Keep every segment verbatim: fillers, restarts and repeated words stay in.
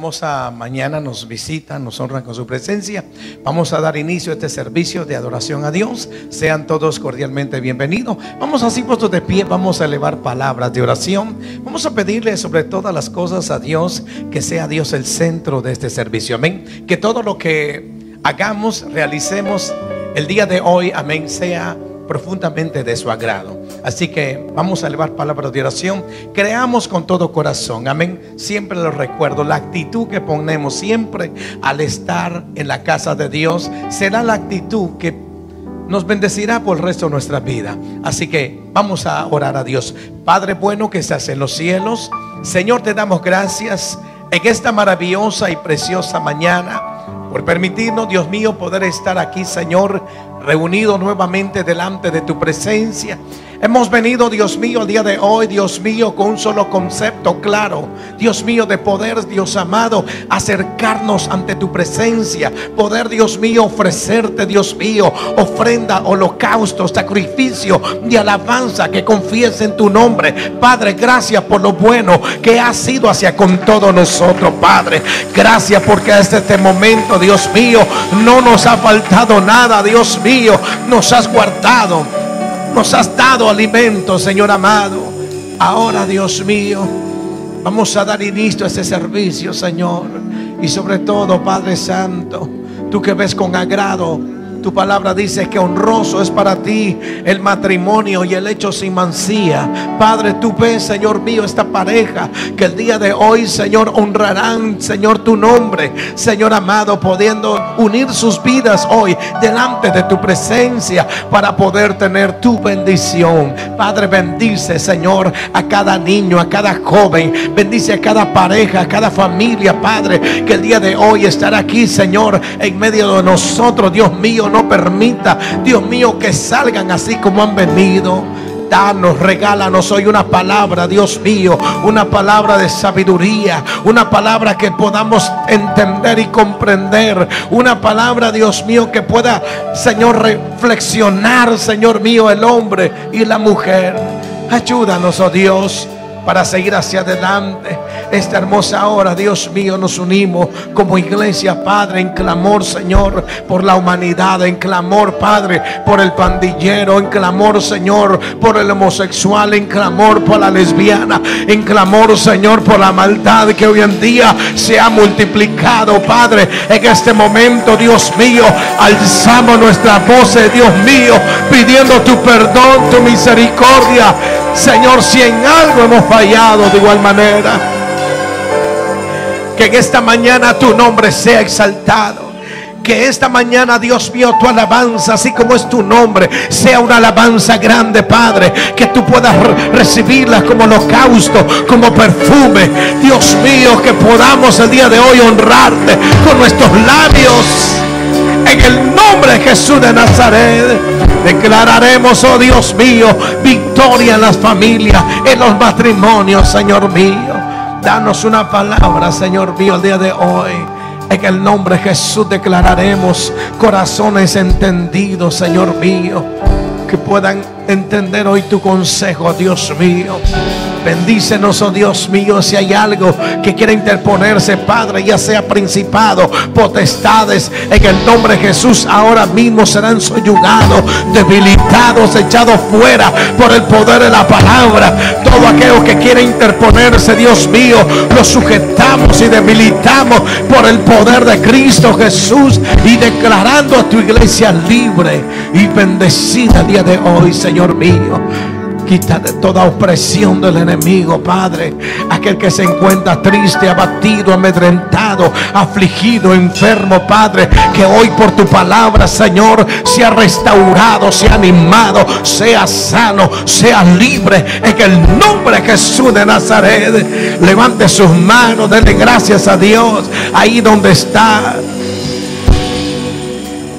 hermosa mañana nos visitan, nos honran con su presencia. Vamos a dar inicio a este servicio de adoración a Dios. Sean todos cordialmente bienvenidos. Vamos así puestos de pie, vamos a elevar palabras de oración. Vamos a pedirle sobre todas las cosas a Dios que sea Dios el centro de este servicio. Amén. Que todo lo que hagamos, realicemos el día de hoy, amén, sea profundamente de su agrado. Así que vamos a elevar palabras de oración. Creamos con todo corazón, amén. Siempre lo recuerdo, la actitud que ponemos siempre al estar en la casa de Dios será la actitud que nos bendecirá por el resto de nuestra vida. Así que vamos a orar a Dios. Padre bueno que estás en los cielos, Señor, te damos gracias en esta maravillosa y preciosa mañana por permitirnos, Dios mío, poder estar aquí, Señor, reunidos nuevamente delante de tu presencia. Hemos venido, Dios mío, el día de hoy, Dios mío, con un solo concepto claro, Dios mío, de poder, Dios amado, acercarnos ante tu presencia. Poder, Dios mío, ofrecerte, Dios mío, ofrenda, holocausto, sacrificio de alabanza que confiese en tu nombre. Padre, gracias por lo bueno que has sido hacia con todos nosotros, Padre. Gracias porque hasta este momento, Dios mío, no nos ha faltado nada, Dios mío, nos has guardado, nos has dado alimento, Señor amado. Ahora, Dios mío, vamos a dar inicio a este servicio, Señor. Y sobre todo, Padre Santo, tú que ves con agrado, tu palabra dice que honroso es para ti el matrimonio y el hecho sin mancía. Padre, tú ves, Señor mío, esta pareja que el día de hoy, Señor, honrarán, Señor, tu nombre, Señor amado, pudiendo unir sus vidas hoy delante de tu presencia para poder tener tu bendición. Padre, bendice, Señor, a cada niño, a cada joven, bendice a cada pareja, a cada familia, Padre, que el día de hoy estará aquí, Señor, en medio de nosotros. Dios mío, no permita, Dios mío, que salgan así como han venido. Danos, regálanos hoy una palabra, Dios mío, una palabra de sabiduría, una palabra que podamos entender y comprender, una palabra, Dios mío, que pueda, Señor, reflexionar, Señor mío, el hombre y la mujer. Ayúdanos, oh Dios, para seguir hacia adelante. Esta hermosa hora, Dios mío, nos unimos como iglesia, Padre, en clamor, Señor, por la humanidad, en clamor, Padre, por el pandillero, en clamor, Señor, por el homosexual, en clamor por la lesbiana, en clamor, Señor, por la maldad que hoy en día se ha multiplicado, Padre. En este momento, Dios mío, alzamos nuestras voces, Dios mío, pidiendo tu perdón, tu misericordia, Señor, si en algo hemos fallado, de igual manera. Que en esta mañana tu nombre sea exaltado. Que esta mañana, Dios mío, tu alabanza, así como es tu nombre, sea una alabanza grande, Padre. Que tú puedas re recibirla como holocausto, como perfume. Dios mío, que podamos el día de hoy honrarte con nuestros labios. En el nombre de Jesús de Nazaret declararemos, oh Dios mío, victoria en las familias, en los matrimonios, Señor mío. Danos una palabra, Señor mío, el día de hoy. En el nombre de Jesús declararemos corazones entendidos, Señor mío, que puedan entender hoy tu consejo, Dios mío. Bendícenos, oh Dios mío, si hay algo que quiera interponerse, Padre, ya sea principado, potestades, en el nombre de Jesús ahora mismo serán soyugados, debilitados, echados fuera por el poder de la palabra. Todo aquello que quiera interponerse, Dios mío, lo sujetamos y debilitamos por el poder de Cristo Jesús, y declarando a tu iglesia libre y bendecida el día de hoy, Señor mío. Quita de toda opresión del enemigo, Padre. Aquel que se encuentra triste, abatido, amedrentado, afligido, enfermo, Padre, que hoy por tu palabra, Señor, sea restaurado, sea animado, sea sano, sea libre. En el nombre de Jesús de Nazaret, levante sus manos, denle gracias a Dios ahí donde está.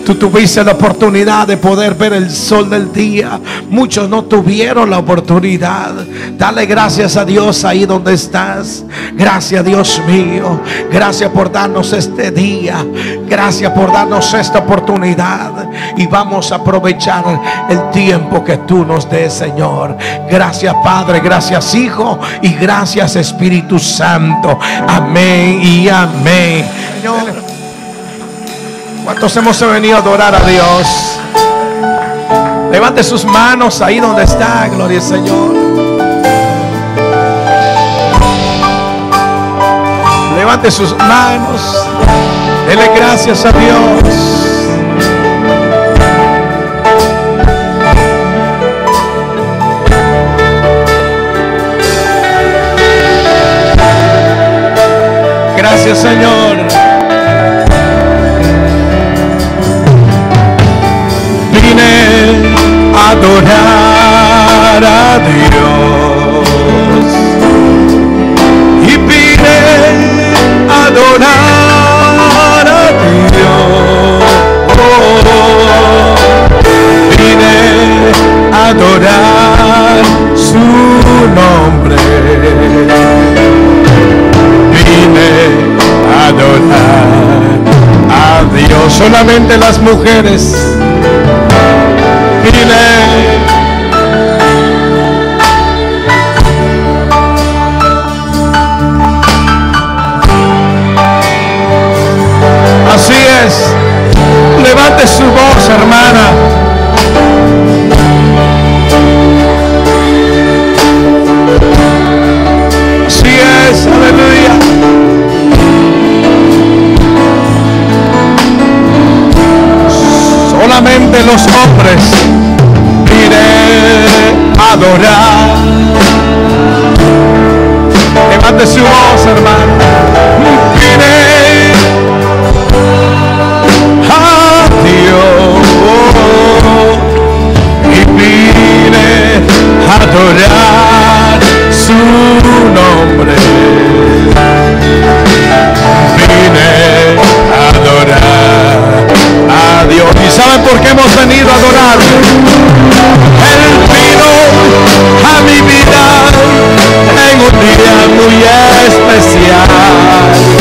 Tú tuviste la oportunidad de poder ver el sol del día. Muchos no tuvieron la oportunidad. Dale gracias a Dios ahí donde estás. Gracias, Dios mío. Gracias por darnos este día. Gracias por darnos esta oportunidad. Y vamos a aprovechar el tiempo que tú nos des, Señor. Gracias, Padre. Gracias, Hijo. Y gracias, Espíritu Santo. Amén y amén. Señor, ¿cuántos hemos venido a adorar a Dios? Levante sus manos ahí donde está. Gloria al Señor. Levante sus manos. Dele gracias a Dios. Gracias, Señor. Vine a adorar a Dios y vine a adorar a Dios. Oh, vine a adorar su nombre. Vine a adorar a Dios. Solamente las mujeres. Vine. Así es. Levante su voz, hermana. Así es, aleluya. Solamente los hombres vine a adorar. Levante su voz, hermano. Vine a Dios y vine a adorar su nombre. Vine a adorar a Dios. ¿Y saben por qué hemos venido a adorar? Él vino a mi vida en un día muy especial.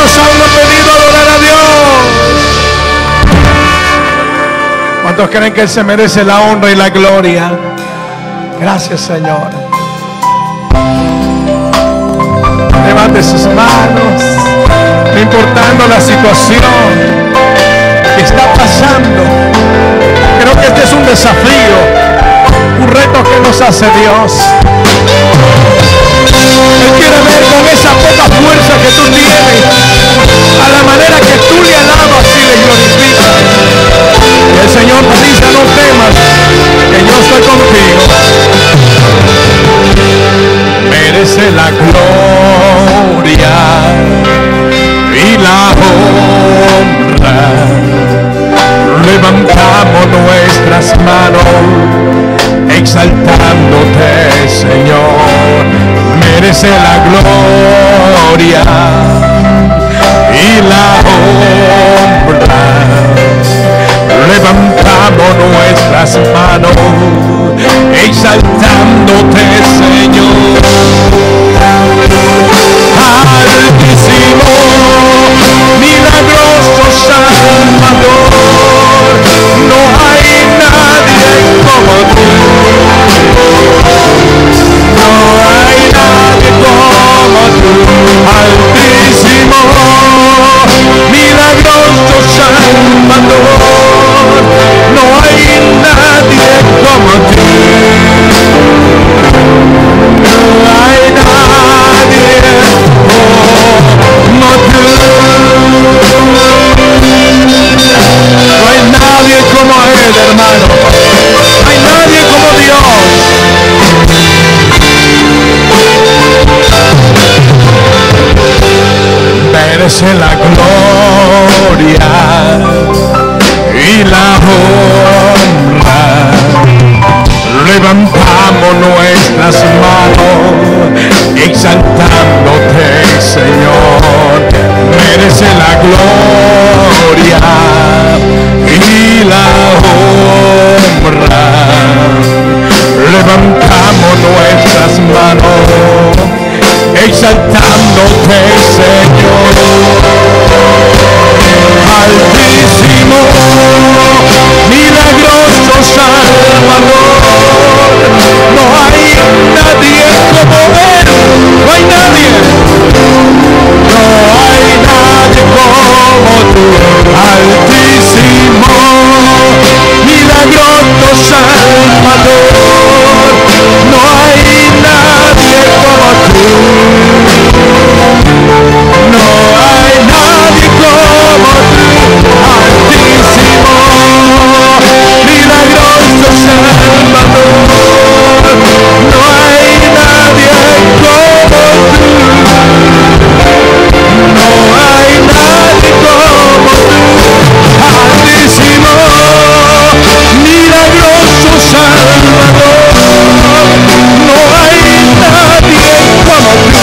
¿Cuántos aún han venido a adorar a Dios? ¿Cuántos creen que Él se merece la honra y la gloria? Gracias, Señor. Levante sus manos, no importando la situación que está pasando. Creo que este es un desafío, un reto que nos hace Dios. Él quiere ver con esa poca fuerza que tú tienes, a la manera que tú le alabas y le glorificas. Y el Señor te dice: no temas, que yo estoy contigo. Merece la gloria y la honra. Levantamos nuestras manos exaltándote, Señor. Merece la gloria y la honra. Levantamos nuestras manos exaltándote, Señor. Altísimo, milagroso Salvador, no hay nadie como tú. No hay nadie como tú. Altísimo, milagroso Salvador, no hay nadie como tú. No hay nadie como tú. No hay nadie como Él, hermano. No hay nadie como Dios. Merece la gloria y la honra. Levantamos nuestras manos exaltándote, Señor. Merece la gloria y la honra. Levantamos nuestras manos exaltándote, Señor. Altísimo, milagroso Salvador, no hay nadie como Él. No hay nadie. No hay nadie como tú. Altísimo, milagroso Salvador, no hay nadie como tú. No hay nadie como tú. Altísimo, milagroso Salvador, no hay nadie como tú. No hay nadie como tú. Altísimo, milagroso Salvador, no hay nadie como tú.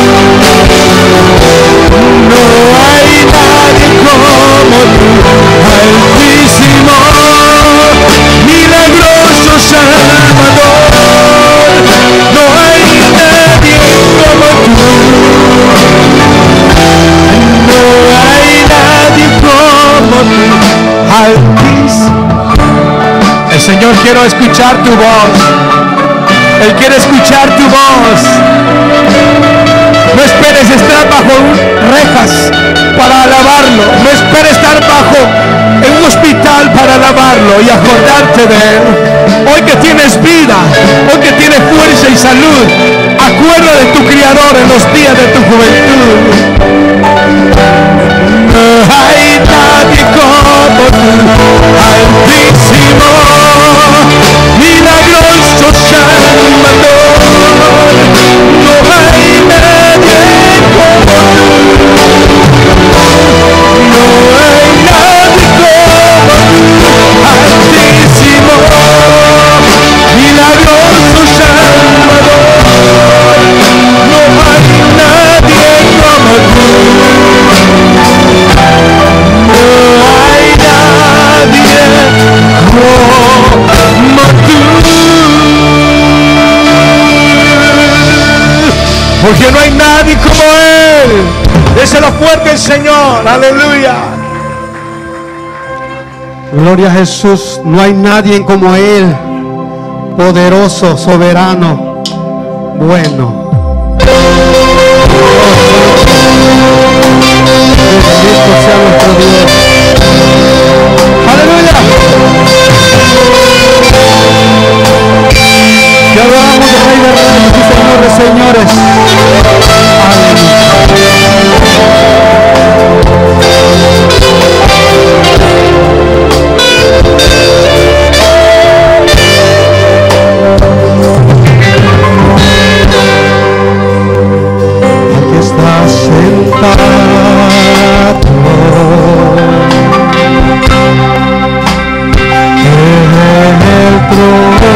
No hay nadie como tú. Altísimo, milagroso Salvador, no hay nadie como tú. No hay nadie como tú. Altísimo. El Señor quiere escuchar tu voz. Él quiere escuchar tu voz. No esperes estar bajo rejas para alabarlo. No esperes estar bajo en un hospital para alabarlo y acordarte de Él. Hoy que tienes vida, hoy que tienes fuerza y salud, acuerda de tu Creador en los días de tu juventud. No hay nadie como tú. Altísimo, milagroso Salvador, no hay nadie como tú. No hay nadie como tú. Altísimo, milagroso Salvador, no hay nadie como tú. No hay nadie como tú. Porque no hay nadie como Él. Déselo Dáselo fuerte el Señor. Aleluya. Gloria a Jesús. No hay nadie como Él. Poderoso, soberano, bueno. Bendito sea nuestro Dios. Aleluya. Te adoramos, Rey de Reyes y Señor de Señores. Aquí estás sentado en el trono.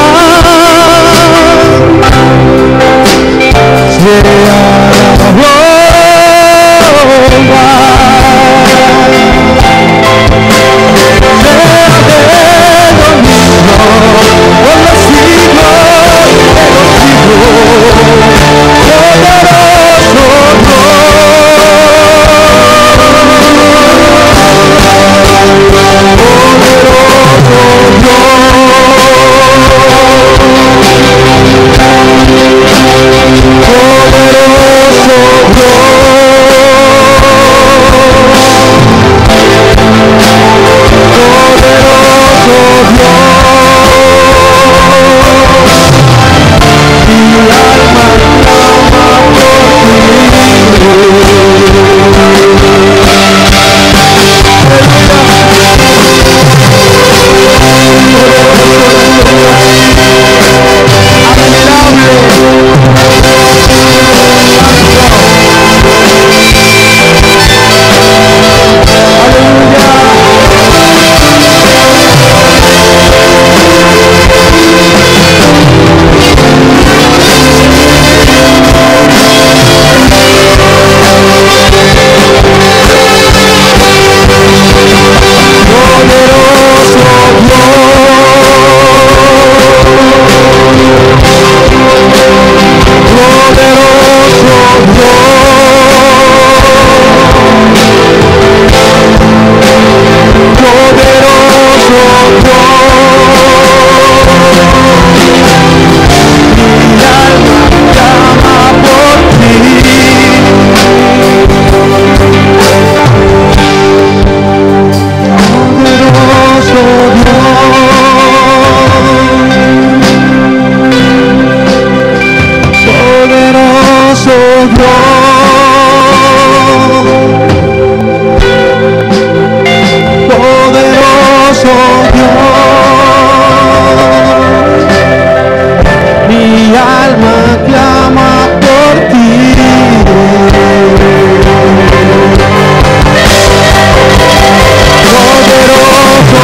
Sea la gloria. poderoso Dios, mi alma clama por ti. Poderoso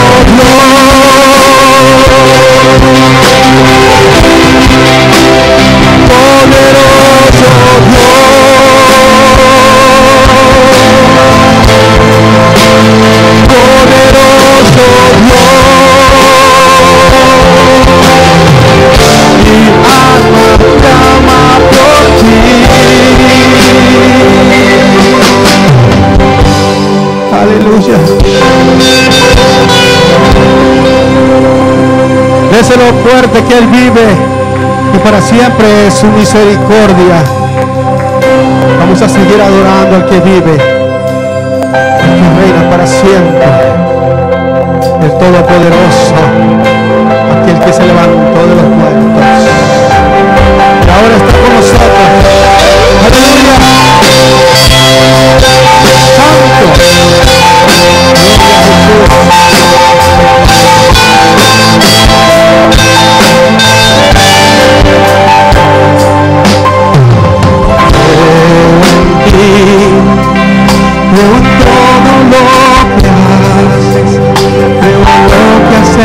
aleluya. Déselo fuerte que Él vive y para siempre es su misericordia. Vamos a seguir adorando al que vive, al que reina para siempre, el Todopoderoso, aquel que se levantó de los muertos y ahora está con nosotros. Aleluya. Santo. Creo en todo lo que haces, creo en lo que has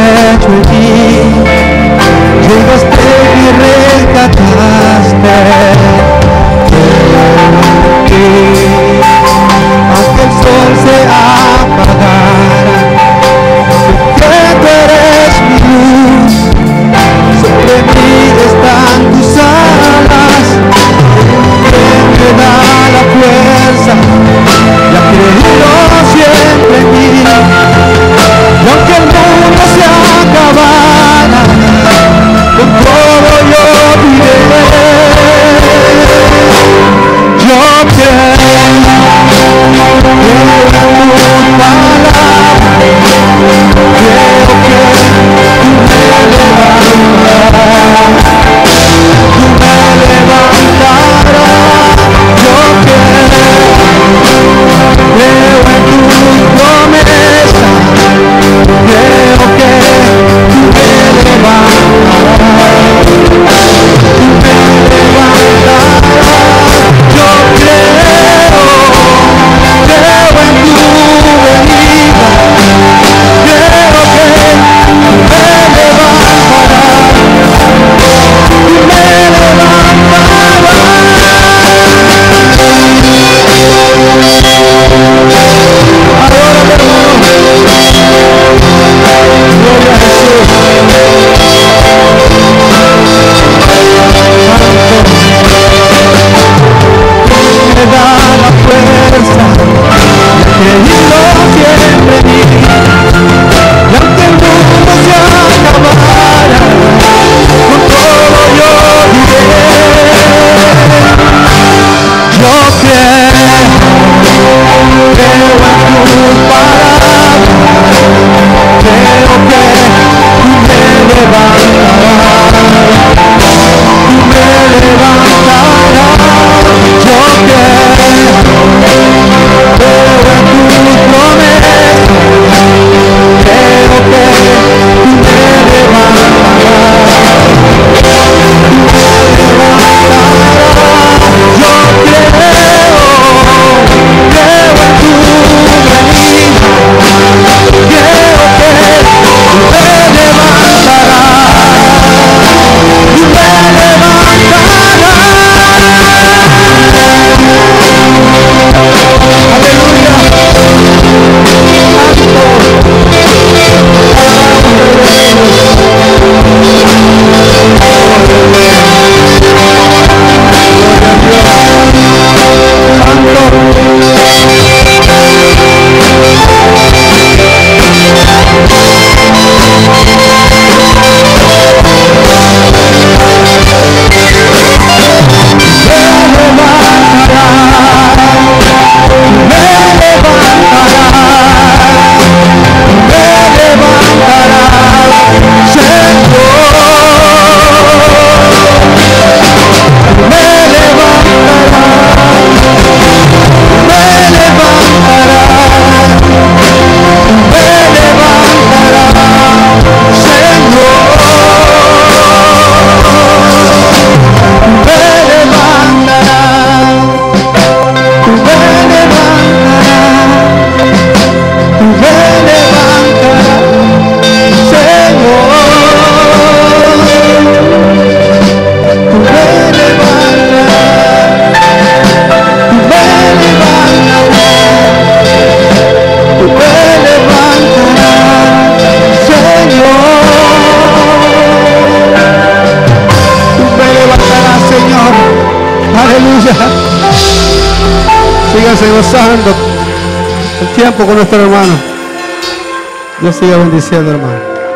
y gozando el tiempo con nuestro hermano. Dios siga bendiciendo, hermano.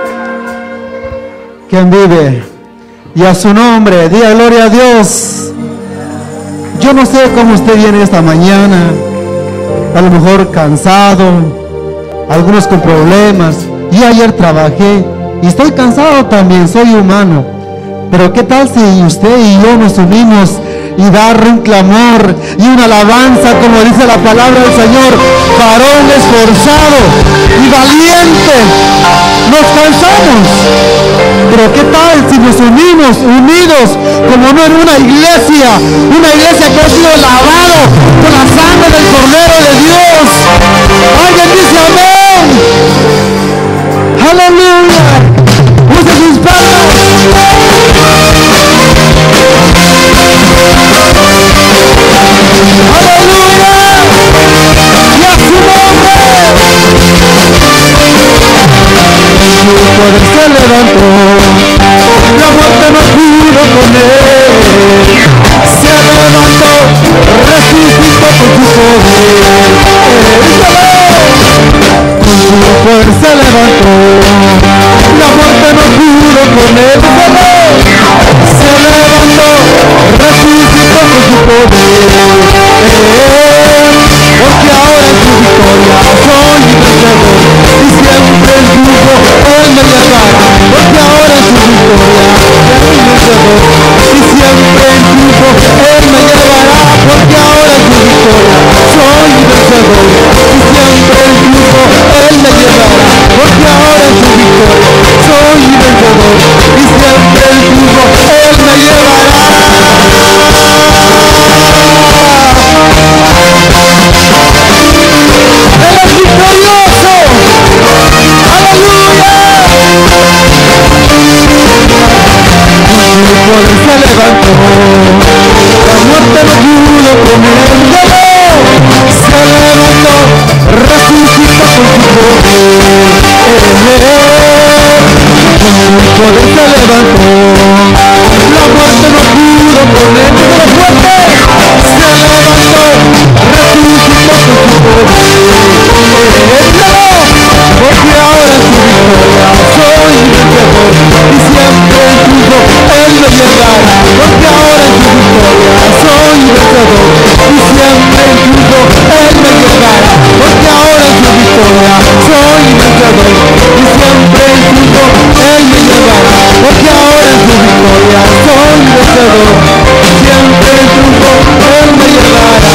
¿Quién vive? Y a su nombre, diga gloria a Dios. Yo no sé cómo usted viene esta mañana, a lo mejor cansado, algunos con problemas. Yo ayer trabajé y estoy cansado también, soy humano. Pero qué tal si usted y yo nos unimos y dar un clamor y una alabanza, como dice la palabra del Señor, varón esforzado y valiente. Nos cansamos, pero qué tal si nos unimos, unidos, como no en una iglesia, una iglesia que ha sido lavado con la sangre del Cordero de Dios. Alguien dice amén. Aleluya. Use sus palmas. Su poder se levantó, la muerte no pudo con él. Se levantó, resucitó con su poder. Con su poder se levantó, la muerte no pudo con él. Se levantó, resucitó con su poder. Porque ahora en su victoria soy vencedor y siempre el triunfo él me llevará. Porque ahora en su victoria soy vencedor y siempre el triunfo él me llevará. Porque ahora en su victoria soy vencedor y siempre el triunfo él me llevará. Porque ahora en su victoria soy vencedor y siempre el triunfo él me llevará. Su poder se levantó, la muerte no pudo con él. Se levantó, resucitó con su poder. Su poder se levantó, la muerte no pudo con él. Se levantó, resucitó con su poder. Porque ahora en su victoria soy vencedor y siempre el triunfo él me llevará. Porque ahora en su victoria soy vencedor y siempre el triunfo él me llevará. Porque ahora en su victoria soy vencedor y siempre el triunfo él me llevará. Porque ahora en su victoria soy vencedor y siempre el triunfo él me llevará.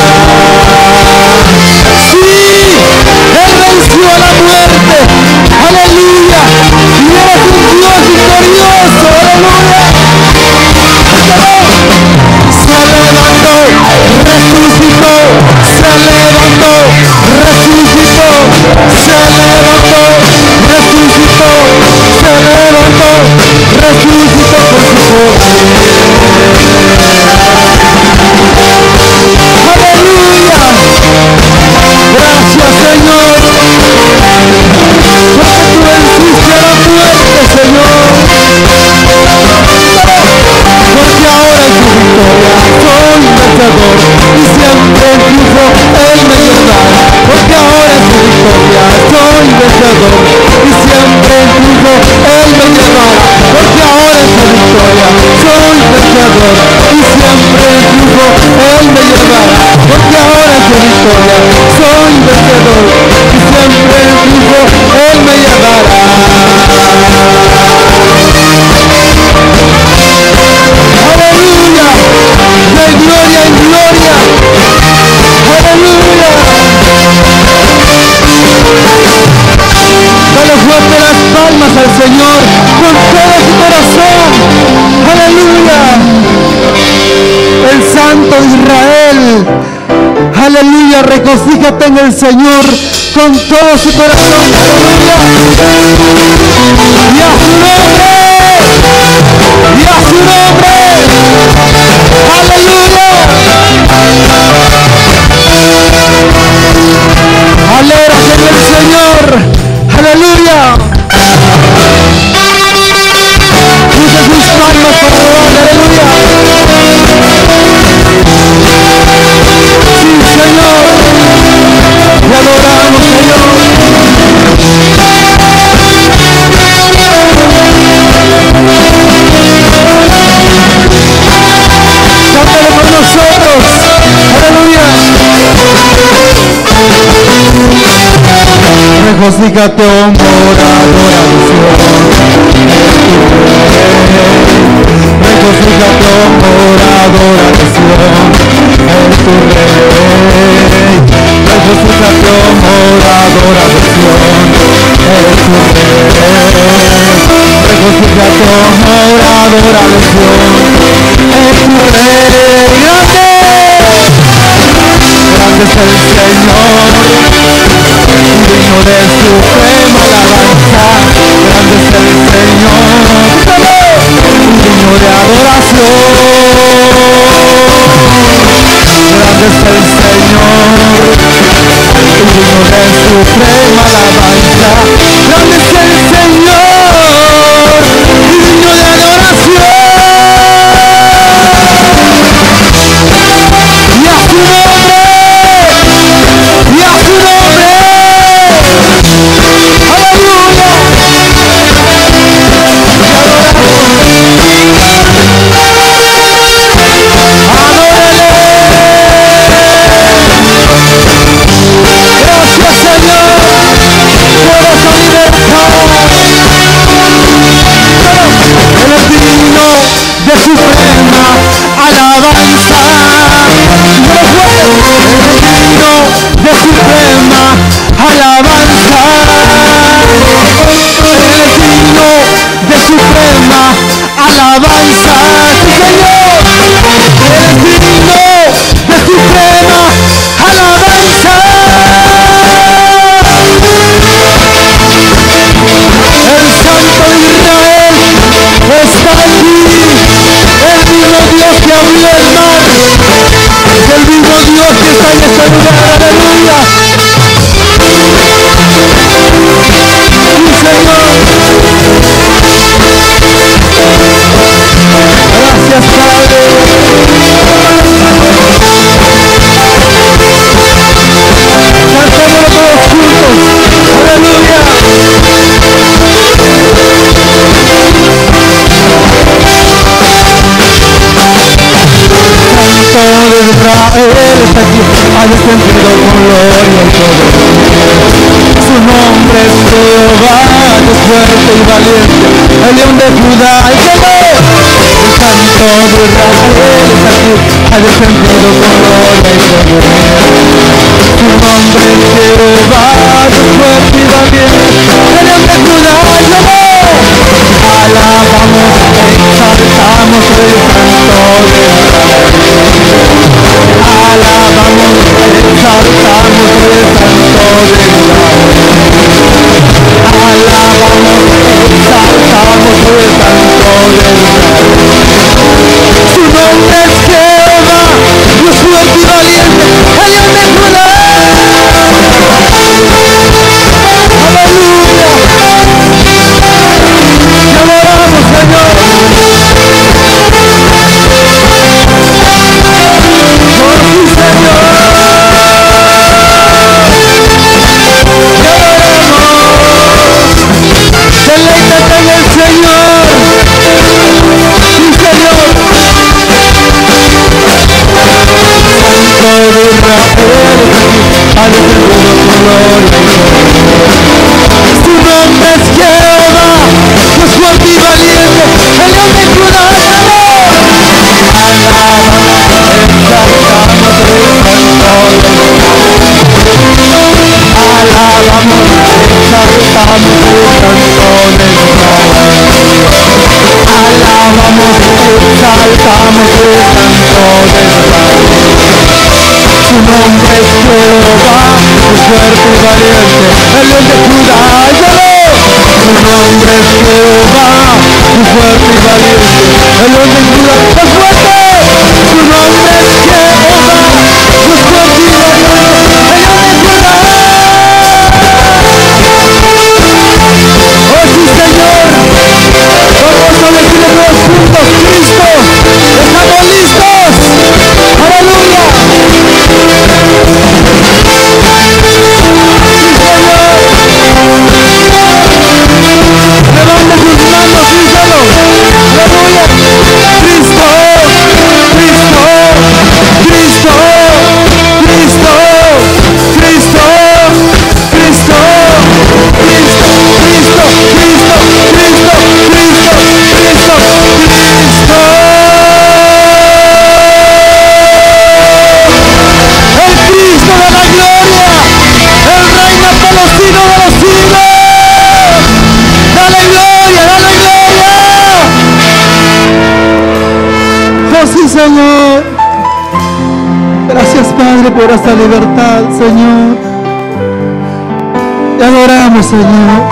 Sí, él venció a la muerte. Aleluya. Y eres un Dios victorioso. Aleluya. Se levantó, resucitó, se levantó, resucitó, se levantó, resucitó, se levantó, resucitó con su poder. Aleluya. Gracias, Señor, porque tú venciste a la muerte, Señor. Porque ahora en su victoria soy vencedor y siempre el triunfo él me llevará. Porque ahora en su victoria soy vencedor y siempre el triunfo él me llevará. Porque ahora en su victoria soy vencedor y siempre el triunfo él me llevará. Porque ahora en su victoria soy vencedor y siempre el triunfo él me llevará. Aleluya, de gloria en gloria. Aleluya. Dale fuerte las palmas al Señor con todo su corazón. Aleluya. El Santo de Israel. Aleluya, regocíjate en el Señor con todo su corazón. Aleluya. Y a su nombre. Y a su nombre. Aleluya. Alégrate en el Señor. Aleluya. Use sus manos para adorar. Aleluya. Sí, Señor. adoramos, Señor. Cántalo con nosotros. Aleluya. Regocíjate, oh mora, adoración. Regocíjate, oh mora, adoración. Es tu rey. Regocíjate, oh mora, adoración. Es tu rey. Regocíjate, oh mora, adoración. Es tu rey. Grande. Grande es el Señor. Digno de suprema alabanza, grande es el Señor, digno de adoración, grande es el Señor, digno de suprema alabanza, grande es el Señor, digno de adoración, y a su nombre, y a su nombre. De suprema alabanza, digno de suprema alabanza, eres digno de suprema alabanza, sí Señor, eres digno de suprema alabanza. El Santo de Israel está aquí. El mismo Dios que abrió el mar, el mismo Dios que está en este lugar, aleluya. Sí, Señor. Gracias, Padre. Cantémoslo todos juntos, aleluya. Todo Israel está aquí, ha descendido con gloria y poder. Su nombre es Jehová, Dios fuerte y valiente, el león de Judá, el Señor. El Santo de Israel está aquí, ha descendido con gloria y poder. Su nombre es Jehová, Dios fuerte y valiente, el león de Judá, el Señor. Alabamos, exaltamos el Santo de Israel. Alabamos, exaltamos el Santo de Israel. Alabamos, exaltamos el Santo de Israel. Su nombre es Jehová, Dios fuerte y valiente, el león de Judá. Aleluya. Te adoramos, Señor. Deleítate en el Señor, sí Señor. Santo de Israel, ha descendido tu gloria. Su nombre es Jehová, Dios fuerte y valiente, el león de Judá. Alabamos, exaltamos el Santo de Israel. Alabamos, exaltamos el Santo de Israel. Su nombre es Jehová, Dios fuerte y valiente, el león de Judá. Su nombre es Jehová, Dios fuerte y valiente, el león de Judá. ¡Es fuerte! Su nombre es Jehová, Dios fuerte y valiente, el león de Judá. ¡Oh sí, Señor! Vamos a decirle todos juntos, Cristo, estamos listos. ¡Aleluya! sí, Señor. Gracias, Padre, por esta libertad, Señor. Te adoramos, Señor.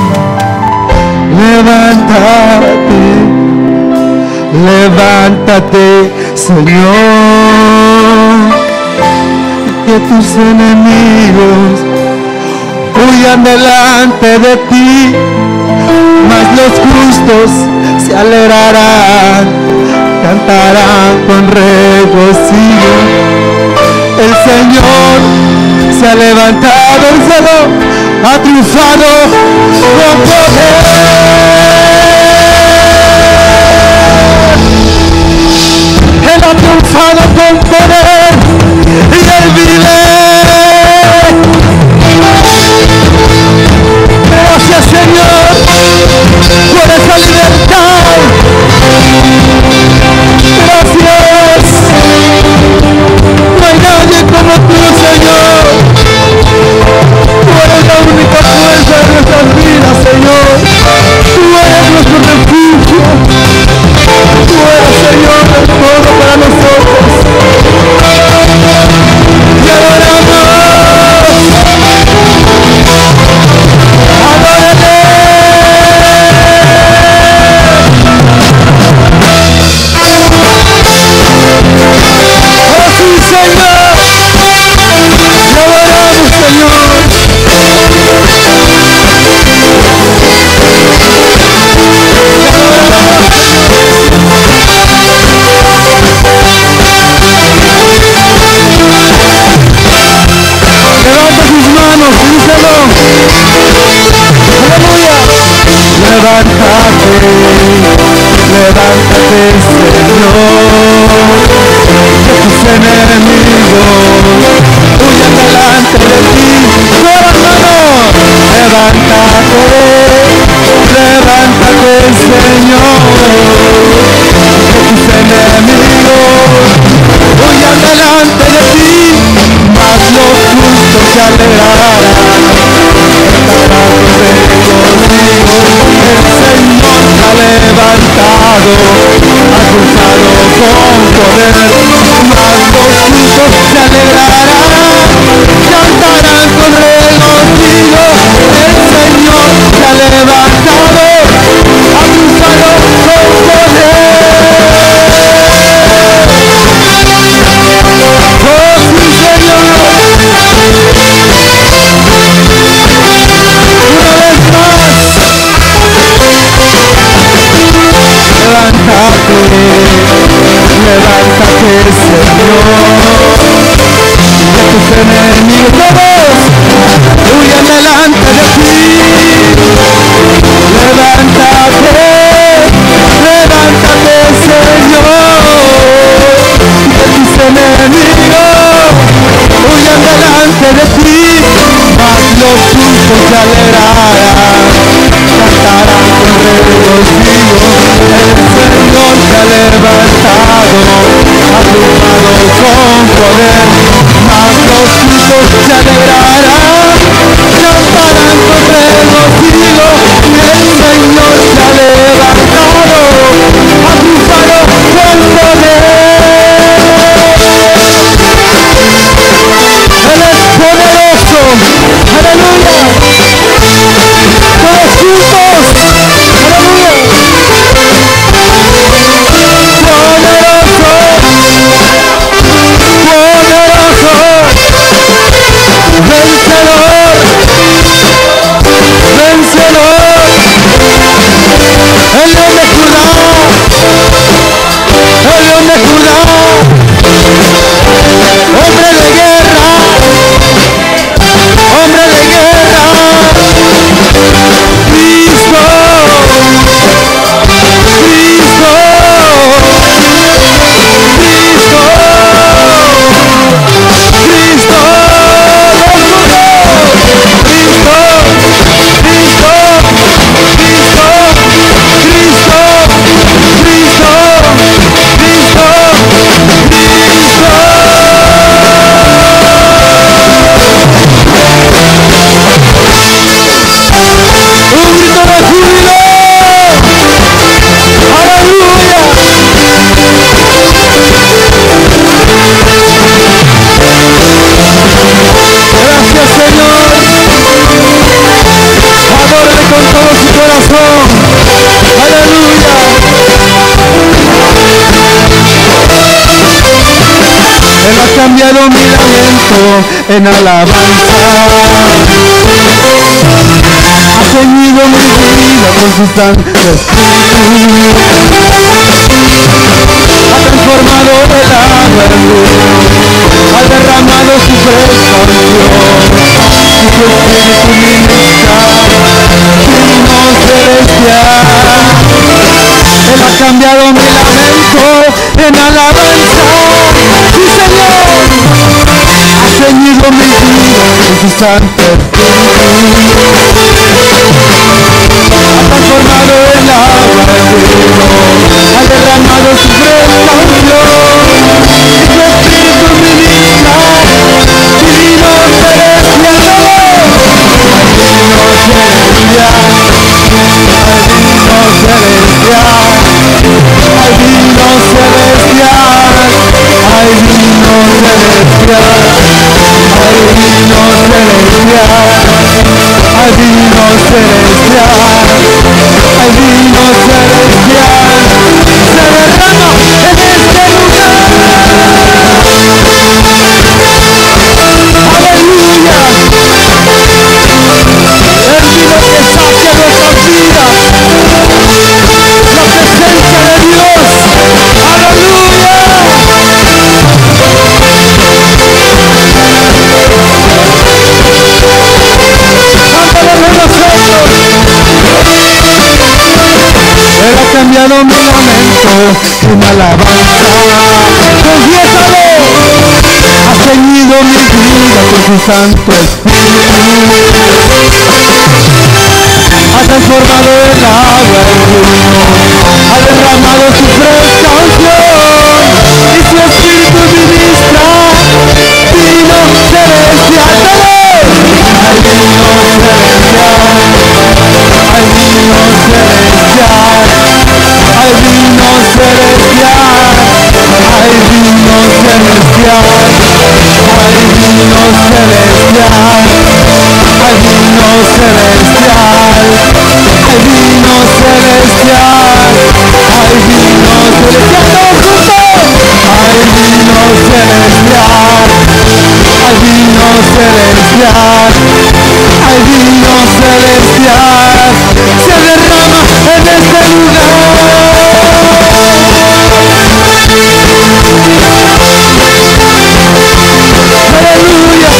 Levántate, levántate, Señor. Que tus enemigos huyan delante de ti, mas los justos se alegrarán, cantarán con regocijo. El Señor se ha levantado, el Señor ha triunfado con poder. Él ha triunfado con poder y Él vive. Gracias, Señor, por esa libertad. Gracias. No hay nadie como tú, Señor. Tú eres la única fuerza de nuestras vidas, Señor. Tú eres nuestro refugio. Tú eres, Señor, el todo para nosotros. Te adoramos. Levántate, levántate, Señor, que tus enemigos huyan delante de ti. ¡Todos, hermanos! Levántate, levántate, Señor, que tus enemigos huyan delante de ti, mas los justos se alegrarán, cantarán con regocijo. Ha levantado, ha cruzado con poder, mas los justos se alegrarán, cantarán con regocijo. El Señor se ha levantado, ha cruzado con poder. Oh, sí, Señor. Una vez más. Levántate, levántate, Señor, que tus enemigos todos huyan delante de ti. Levántate, levántate, Señor, que tus enemigos huyan delante de ti, mas los justos se alegrarán, cantarán con regocijo. El Señor se ha levantado, ha triunfado con poder, mas los justos se alegrarán. cambiado mi lamento en alabanza. Ha ceñido mi vida con su santo espíritu. Ha transformado el agua en vino. Ha derramado su fresca unción. Y su espíritu ministra vino celestial. Él ha cambiado mi lamento en alabanza. ¡Sí, Señor! Ha ceñido mi vida con su santo espíritu. Ha transformado el agua en vino. Ha derramado su fresca unción. Y su espíritu ministra divino celestial. Al vino celestial, al vino celestial, al vino celestial, al vino celestial, al vino celestial, se derrama en este lugar. Aleluya. El vino que sacia nuestras vidas. La presencia de Dios. Aleluya. Cántalo con nosotros. Él ha cambiado mi lamento en alabanza. Confiésalo. Ha ceñido mi vida con su santo espíritu. Ha transformado el agua en vino. Ha derramado su fresca unción. Y su espíritu ministra vino celestial. Al vino celestial. Al vino celestial. Al vino celestial. Al vino celestial. Al vino celestial. Al vino celestial. Al vino celestial. Al vino celestial. Al vino celestial. Al vino celestial. Al vino celestial. Se derrama en este lugar. Aleluya.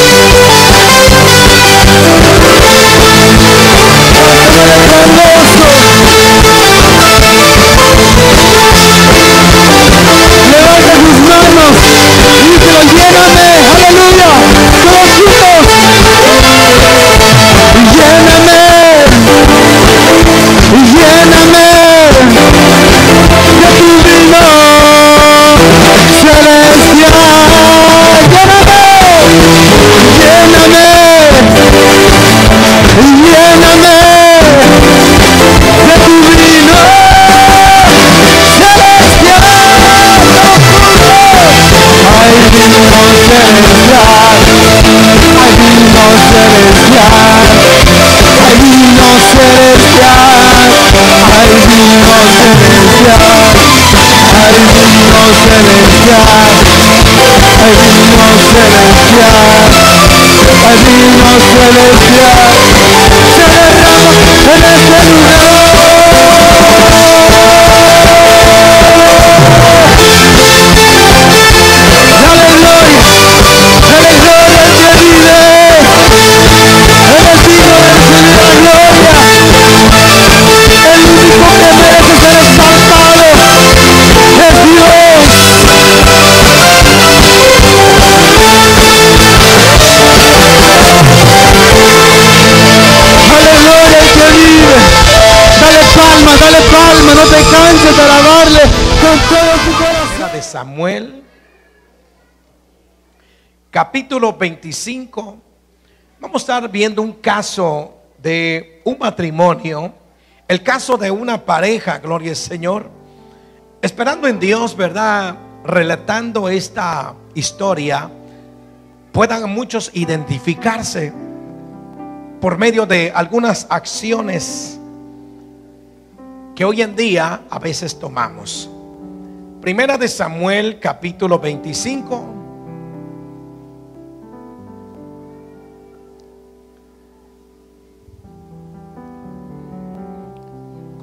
Levanta tus manos y díselo, lléname, aleluya, todos juntos, lléname, lléname de tu vino celestial, lléname, lléname, lléname de tu vino celestial. Ay, vino celestial, ay, vino celestial, ay, vino celestial, ay, vino celestial, ay, vino celestial, ay, vino celestial, ay, vino celestial, se derrama en este lugar. Dale gloria, dale gloria al que vive. En el vino del Señor la gloria. El único que merece ser exaltado es Dios. Dale gloria al que vive. Dale palma, dale palma, no te canses de alabarle con todo tu corazón. De Samuel, capítulo veinticinco. Vamos a estar viendo un caso de un matrimonio, el caso de una pareja, gloria al Señor, esperando en Dios, ¿verdad? Relatando esta historia, puedan muchos identificarse por medio de algunas acciones que hoy en día a veces tomamos. Primera de Samuel, capítulo veinticinco,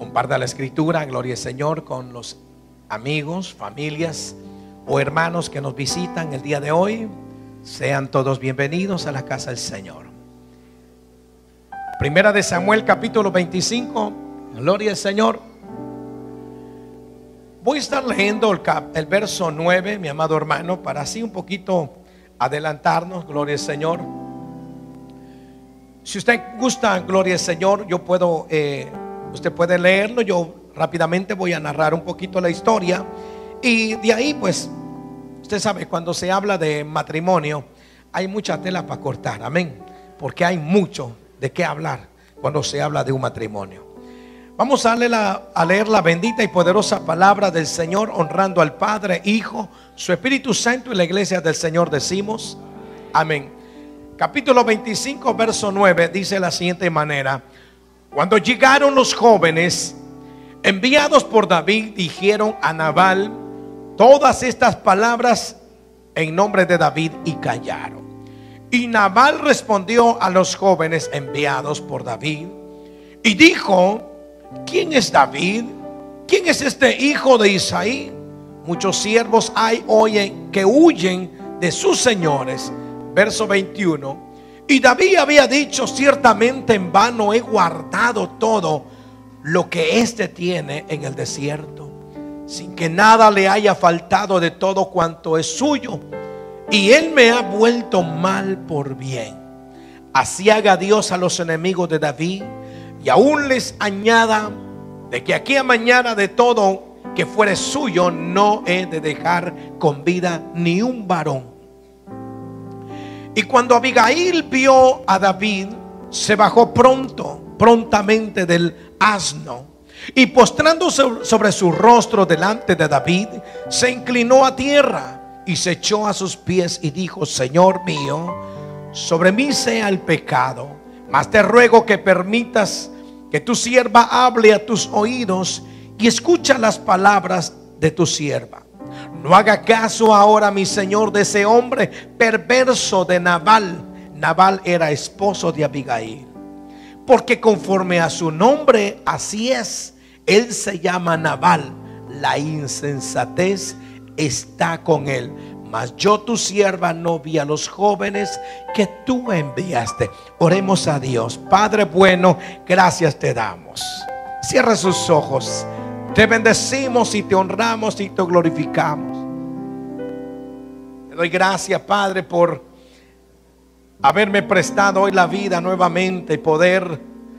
Comparta la escritura, gloria al Señor, con los amigos, familias o hermanos que nos visitan el día de hoy. Sean todos bienvenidos a la casa del Señor. Primera de Samuel, capítulo veinticinco. Gloria al Señor. Voy a estar leyendo el, cap, el verso nueve, mi amado hermano, para así un poquito adelantarnos. Gloria al Señor. Si usted gusta, gloria al Señor, yo puedo, eh, usted puede leerlo. Yo rápidamente voy a narrar un poquito la historia. Y de ahí, pues, usted sabe, cuando se habla de matrimonio, hay mucha tela para cortar, amén. Porque hay mucho de qué hablar cuando se habla de un matrimonio. Vamos a leer, la, a leer la bendita y poderosa palabra del Señor, honrando al Padre, Hijo, su Espíritu Santo y la iglesia del Señor decimos amén. Capítulo veinticinco, verso nueve, dice de la siguiente manera: cuando llegaron los jóvenes enviados por David, dijeron a Nabal todas estas palabras en nombre de David y callaron. Y Nabal respondió a los jóvenes enviados por David y dijo: ¿quién es David? ¿Quién es este hijo de Isaí? Muchos siervos hay hoy que huyen de sus señores. Verso veintiuno. Y David había dicho: ciertamente en vano he guardado todo lo que éste tiene en el desierto, sin que nada le haya faltado de todo cuanto es suyo, y él me ha vuelto mal por bien. Así haga Dios a los enemigos de David, y aún les añada de que aquí a mañana de todo que fuere suyo no he de dejar con vida ni un varón. Y cuando Abigail vio a David, se bajó pronto, prontamente del asno, y postrándose sobre su rostro delante de David, se inclinó a tierra y se echó a sus pies y dijo: Señor mío, sobre mí sea el pecado, mas te ruego que permitas que tu sierva hable a tus oídos y escucha las palabras de tu sierva. No haga caso ahora, mi señor, de ese hombre perverso de Nabal. Nabal era esposo de Abigail, porque conforme a su nombre, así es, él se llama Nabal. La insensatez está con él. Mas yo, tu sierva, no vi a los jóvenes que tú enviaste. Oremos a Dios. Padre bueno, gracias te damos. Cierra sus ojos. Te bendecimos y te honramos y te glorificamos. Te doy gracias, Padre, por haberme prestado hoy la vida nuevamente y poder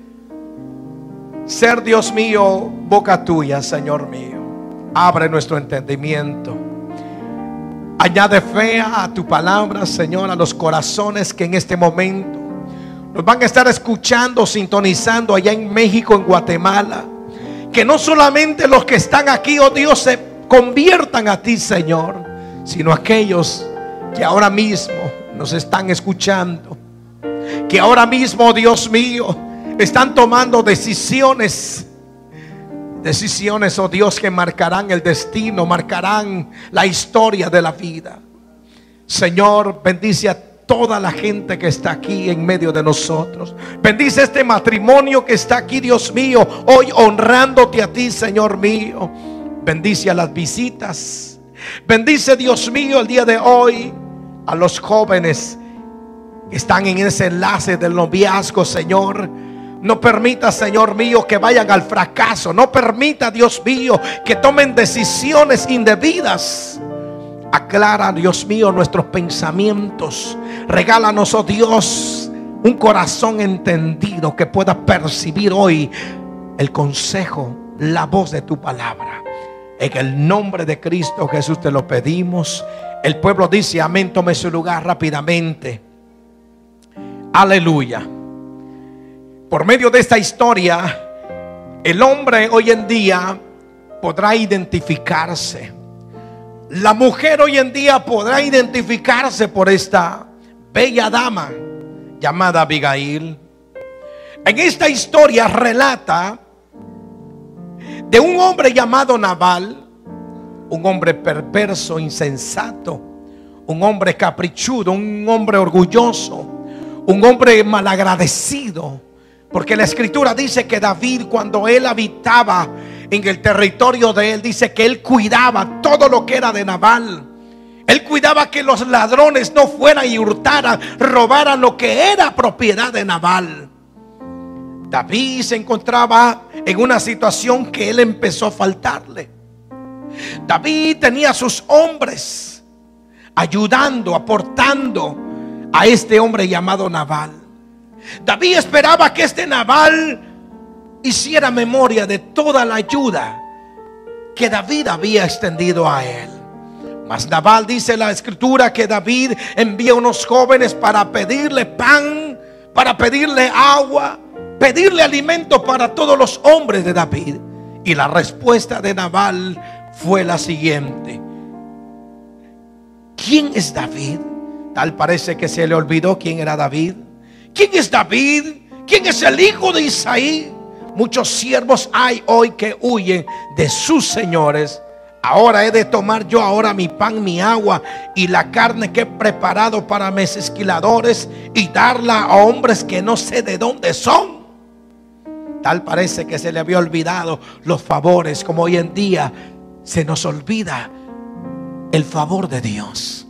ser, Dios mío, boca tuya, Señor mío. Abre nuestro entendimiento. Añade fe a tu palabra, Señor, a los corazones que en este momento nos van a estar escuchando, sintonizando allá en México, en Guatemala. Que no solamente los que están aquí, oh Dios, se conviertan a ti, Señor, sino aquellos que ahora mismo nos están escuchando, que ahora mismo, Dios mío, están tomando decisiones. Decisiones, oh Dios, que marcarán el destino, marcarán la historia de la vida. Señor, bendice a toda la gente que está aquí en medio de nosotros. Bendice este matrimonio que está aquí, Dios mío, hoy honrándote a ti, Señor mío. Bendice a las visitas. Bendice, Dios mío, el día de hoy a los jóvenes que están en ese enlace del noviazgo, Señor. No permita, Señor mío, que vayan al fracaso. No permita, Dios mío, que tomen decisiones indebidas. Aclara, Dios mío, nuestros pensamientos. Regálanos, oh Dios, un corazón entendido que pueda percibir hoy el consejo, la voz de tu palabra. En el nombre de Cristo Jesús te lo pedimos. El pueblo dice amén. Tome su lugar rápidamente. Aleluya. Por medio de esta historia, el hombre hoy en día podrá identificarse. La mujer hoy en día podrá identificarse por esta bella dama llamada Abigail. En esta historia relata de un hombre llamado Nabal, un hombre perverso, insensato, un hombre caprichudo, un hombre orgulloso, un hombre malagradecido. Porque la escritura dice que David, cuando él habitaba en el territorio de él, dice que él cuidaba todo lo que era de Nabal. Él cuidaba que los ladrones no fueran y hurtaran, robaran lo que era propiedad de Nabal. David se encontraba en una situación que él empezó a faltarle. David tenía a sus hombres ayudando, aportando a este hombre llamado Nabal. David esperaba que este Nabal hiciera memoria de toda la ayuda que David había extendido a él. Mas Nabal, dice la escritura, que David envía unos jóvenes para pedirle pan, para pedirle agua, pedirle alimento para todos los hombres de David. Y la respuesta de Nabal fue la siguiente: ¿quién es David? Tal parece que se le olvidó quién era David. ¿Quién es David? ¿Quién es el hijo de Isaí? Muchos siervos hay hoy que huyen de sus señores. Ahora he de tomar yo ahora mi pan, mi agua y la carne que he preparado para mis esquiladores y darla a hombres que no sé de dónde son. Tal parece que se le había olvidado los favores, como hoy en día se nos olvida el favor de Dios.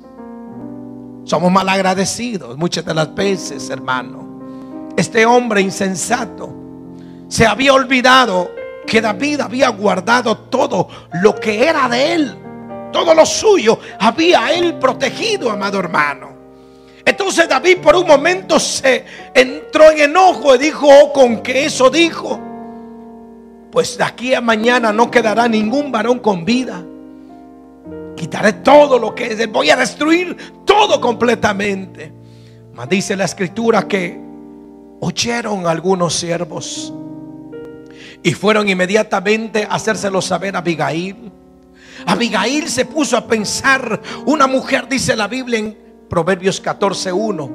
Somos malagradecidos muchas de las veces, hermano. Este hombre insensato se había olvidado que David había guardado todo lo que era de él, todo lo suyo había él protegido, amado hermano. Entonces David por un momento se entró en enojo y dijo: oh, con que eso dijo, pues de aquí a mañana no quedará ningún varón con vida. Quitaré todo lo que es, voy a destruir todo completamente. Mas dice la escritura que oyeron algunos siervos y fueron inmediatamente a hacérselo saber a Abigail. Abigail se puso a pensar. Una mujer, dice la Biblia en Proverbios catorce uno,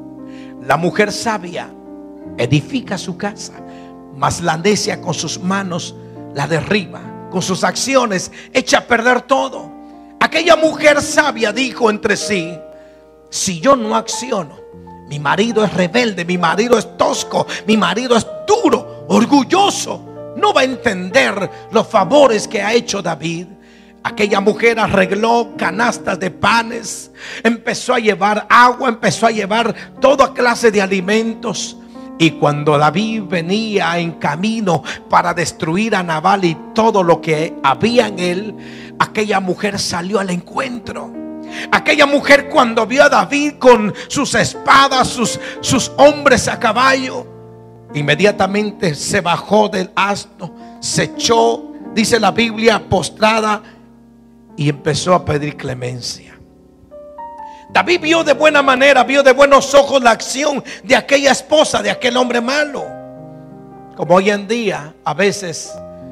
la mujer sabia edifica su casa, mas la necia con sus manos la derriba, con sus acciones echa a perder todo. Aquella mujer sabia dijo entre sí: si yo no acciono, mi marido es rebelde, mi marido es tosco, mi marido es duro, orgulloso, no va a entender los favores que ha hecho David. Aquella mujer arregló canastas de panes, empezó a llevar agua, empezó a llevar toda clase de alimentos. Y cuando David venía en camino para destruir a Nabal y todo lo que había en él, aquella mujer salió al encuentro. Aquella mujer, cuando vio a David con sus espadas, sus, sus hombres a caballo, inmediatamente se bajó del asno, se echó, dice la Biblia, postrada, y empezó a pedir clemencia. David vio de buena manera, vio de buenos ojos la acción de aquella esposa, de aquel hombre malo. Como hoy en día a veces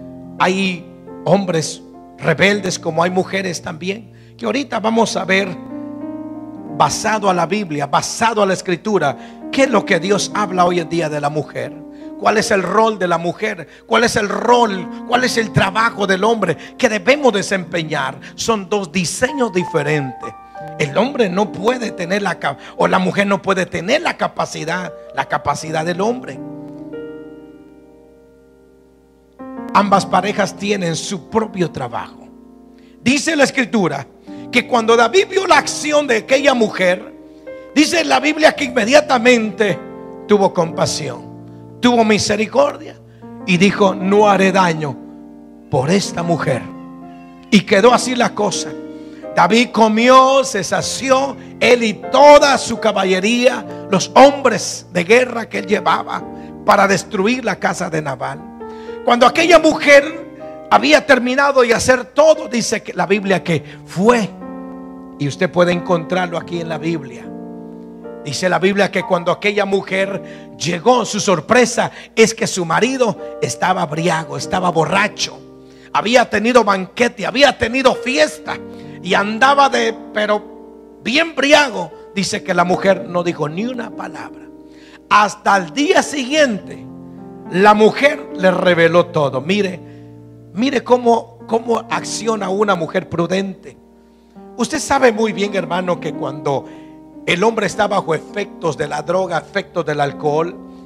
hay hombres rebeldes, como hay mujeres también, que ahorita vamos a ver, basado a la Biblia, basado a la escritura, qué es lo que Dios habla hoy en día de la mujer. ¿Cuál es el rol de la mujer? ¿Cuál es el rol? ¿Cuál es el trabajo del hombre que debemos desempeñar? Son dos diseños diferentes. El hombre no puede tener la, o la mujer no puede tener la capacidad, la capacidad del hombre. Ambas parejas tienen su propio trabajo. Dice la escritura que cuando David vio la acción de aquella mujer, dice la Biblia que inmediatamente tuvo compasión, tuvo misericordia y dijo: no haré daño por esta mujer. Y quedó así la cosa. David comió, se sació, él y toda su caballería, los hombres de guerra que él llevaba para destruir la casa de Nabal. Cuando aquella mujer había terminado de hacer todo, dice que la Biblia que fue, y usted puede encontrarlo aquí en la Biblia. Dice la Biblia que cuando aquella mujer llegó, su sorpresa es que su marido estaba briago, estaba borracho, había tenido banquete, había tenido fiesta y andaba de, pero bien briago. Dice que la mujer no dijo ni una palabra. Hasta el día siguiente la mujer le reveló todo. Mire, mire cómo, cómo acciona una mujer prudente. Usted sabe muy bien, hermano, que cuando el hombre está bajo efectos de la droga, efectos del alcohol,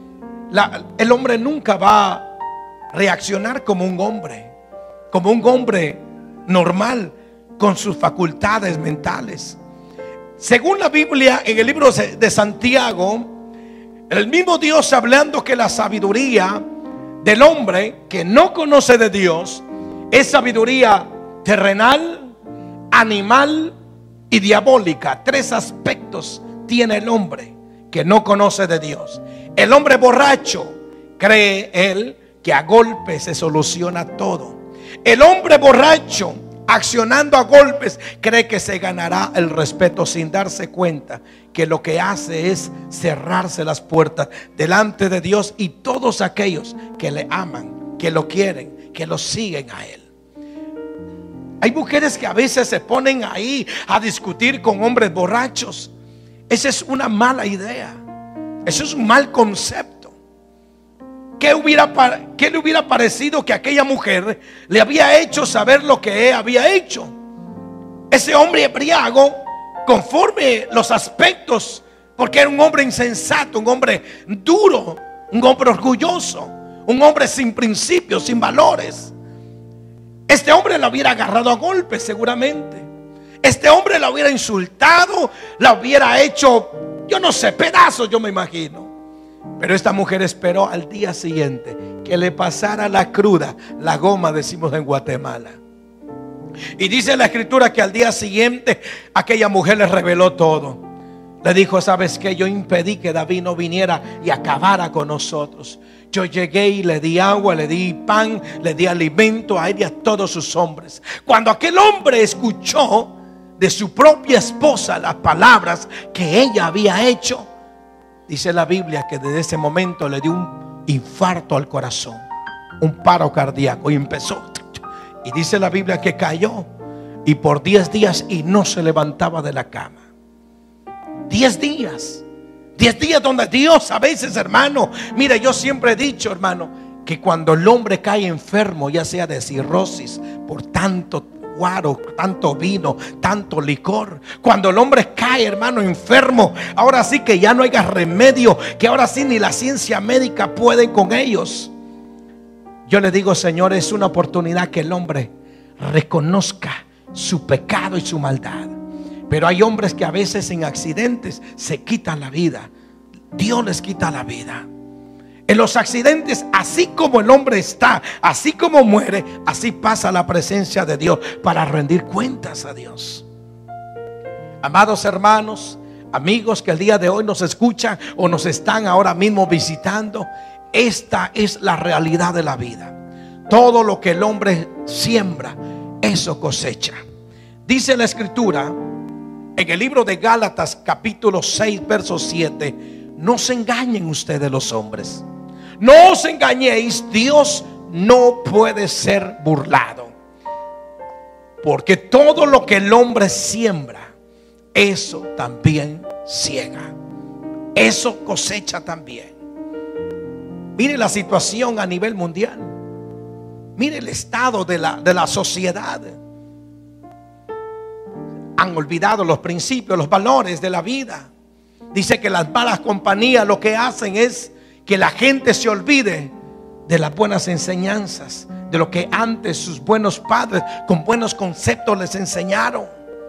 la, el hombre nunca va a reaccionar como un hombre, como un hombre normal, con sus facultades mentales. Según la Biblia, en el libro de Santiago, el mismo Dios hablando que la sabiduría del hombre que no conoce de Dios es sabiduría terrenal, animal y diabólica. Tres aspectos tiene el hombre que no conoce de Dios. El hombre borracho cree él que a golpes se soluciona todo. El hombre borracho, accionando a golpes, cree que se ganará el respeto sin darse cuenta que lo que hace es cerrarse las puertas delante de Dios y todos aquellos que le aman, que lo quieren, que lo siguen a él. Hay mujeres que a veces se ponen ahí a discutir con hombres borrachos. Esa es una mala idea. Eso es un mal concepto. ¿Qué, hubiera, ¿Qué le hubiera parecido que aquella mujer le había hecho saber lo que él había hecho? Ese hombre embriago, conforme los aspectos, porque era un hombre insensato, un hombre duro, un hombre orgulloso, un hombre sin principios, sin valores. Este hombre la hubiera agarrado a golpes seguramente. Este hombre la hubiera insultado, la hubiera hecho, yo no sé, pedazos, yo me imagino. Pero esta mujer esperó al día siguiente que le pasara la cruda, la goma, decimos en Guatemala. Y dice la escritura que al día siguiente aquella mujer le reveló todo. Le dijo: ¿sabes qué? Yo impedí que David no viniera y acabara con nosotros. Yo llegué y le di agua, le di pan, le di alimento a él y a todos sus hombres. Cuando aquel hombre escuchó de su propia esposa las palabras que ella había hecho, dice la Biblia que desde ese momento le dio un infarto al corazón, un paro cardíaco, y empezó. Y dice la Biblia que cayó y por diez días y no se levantaba de la cama. Diez días. Diez días donde Dios a veces, hermano, mire, yo siempre he dicho, hermano, que cuando el hombre cae enfermo, ya sea de cirrosis, por tanto guaro, tanto vino, tanto licor, cuando el hombre cae, hermano, enfermo, ahora sí que ya no haya remedio, que ahora sí ni la ciencia médica puede con ellos. Yo le digo, Señor, es una oportunidad que el hombre reconozca su pecado y su maldad. Pero hay hombres que a veces en accidentes se quitan la vida. Dios les quita la vida. En los accidentes, así como el hombre está, así como muere, así pasa la presencia de Dios para rendir cuentas a Dios. Amados hermanos, amigos que el día de hoy nos escuchan o nos están ahora mismo visitando, esta es la realidad de la vida. Todo lo que el hombre siembra, eso cosecha. Dice la escritura en el libro de Gálatas capítulo seis verso siete: no se engañen ustedes los hombres, no os engañéis, Dios no puede ser burlado, porque todo lo que el hombre siembra, eso también ciega, eso cosecha también. Mire la situación a nivel mundial, mire el estado de la, de la sociedad. Han olvidado los principios, los valores de la vida. Dice que las malas compañías lo que hacen es que la gente se olvide de las buenas enseñanzas, de lo que antes sus buenos padres con buenos conceptos les enseñaron.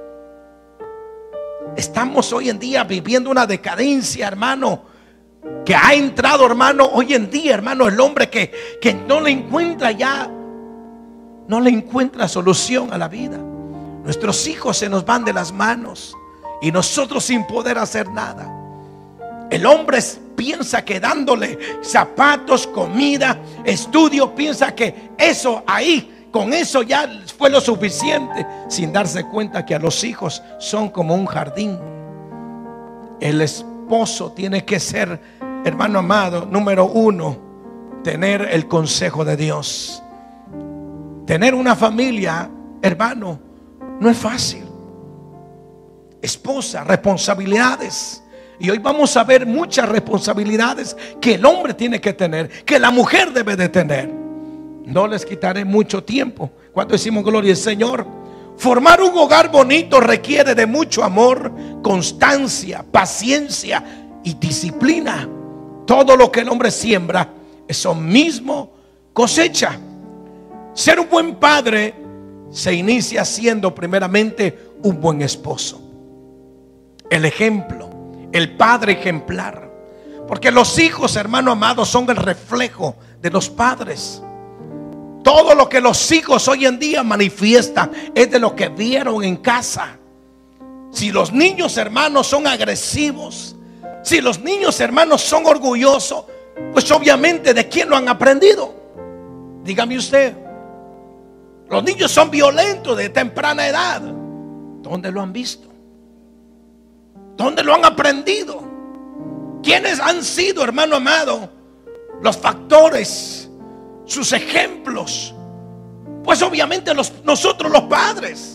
Estamos hoy en día viviendo una decadencia, hermano, que ha entrado, hermano, hoy en día, hermano, el hombre que, que no le encuentra ya, no le encuentra solución a la vida. Nuestros hijos se nos van de las manos y nosotros sin poder hacer nada. El hombre piensa que dándole zapatos, comida, estudio, piensa que eso ahí, con eso ya fue lo suficiente, sin darse cuenta que a los hijos son como un jardín. El esposo tiene que ser, hermano amado, número uno, tener el consejo de Dios. Tener una familia, hermano, no es fácil. Esposa, responsabilidades. Y hoy vamos a ver muchas responsabilidades que el hombre tiene que tener, que la mujer debe de tener. No les quitaré mucho tiempo. Cuando decimos gloria al Señor, formar un hogar bonito requiere de mucho amor, constancia, paciencia y disciplina. todo lo que el hombre siembra, eso mismo cosecha. Ser un buen padre se inicia siendo primeramente un buen esposo. El ejemplo, el padre ejemplar. Porque los hijos, hermano amado, son el reflejo de los padres. Todo lo que los hijos hoy en día manifiestan es de lo que vieron en casa. Si los niños, hermanos, son agresivos, si los niños, hermanos, son orgullosos, pues obviamente ¿de quién lo han aprendido? Dígame usted. Los niños son violentos de temprana edad. ¿Dónde lo han visto? ¿Dónde lo han aprendido? ¿Quiénes han sido, hermano amado, los factores, sus ejemplos? Pues obviamente los, nosotros los padres.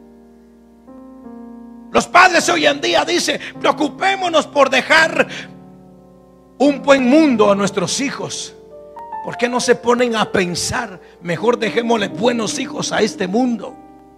Los padres hoy en día dicen: preocupémonos por dejar un buen mundo a nuestros hijos. ¿Por qué no se ponen a pensar, mejor dejémosle buenos hijos a este mundo?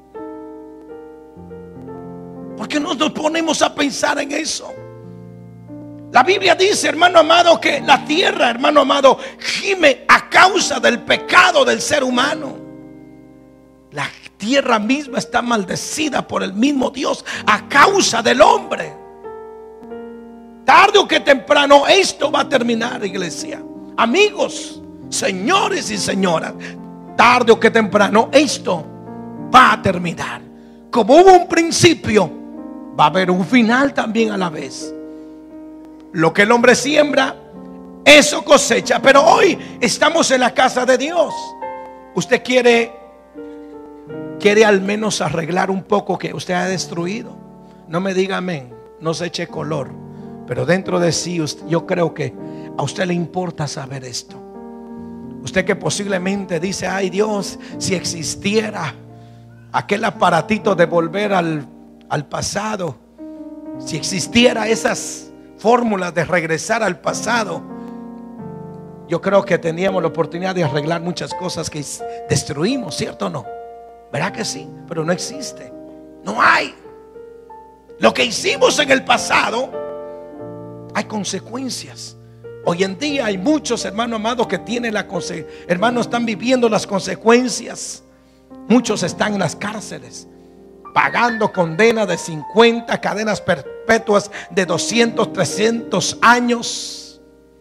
¿Por qué no nos ponemos a pensar en eso? La Biblia dice, hermano amado, que la tierra, hermano amado, gime a causa del pecado del ser humano. La tierra misma está maldecida por el mismo Dios a causa del hombre. Tarde o que temprano esto va a terminar, iglesia. Amigos, señores y señoras, tarde o que temprano esto va a terminar. Como hubo un principio, va a haber un final también a la vez. Lo que el hombre siembra, eso cosecha. Pero hoy estamos en la casa de Dios. Usted quiere Quiere al menos arreglar un poco que usted ha destruido. No me diga amén, no se eche color, pero dentro de sí yo creo que a usted le importa saber esto. Usted que posiblemente dice: ay Dios, si existiera aquel aparatito de volver al, al pasado, si existiera esas fórmulas de regresar al pasado, yo creo que teníamos la oportunidad de arreglar muchas cosas que destruimos, ¿cierto o no? ¿Verdad que sí? Pero no existe. No hay. Lo que hicimos en el pasado, hay consecuencias. Hoy en día hay muchos, hermanos amados, que tienen la consecuencia. Hermanos, están viviendo las consecuencias. Muchos están en las cárceles pagando condenas de cincuenta, cadenas perpetuas de doscientos, trescientos años.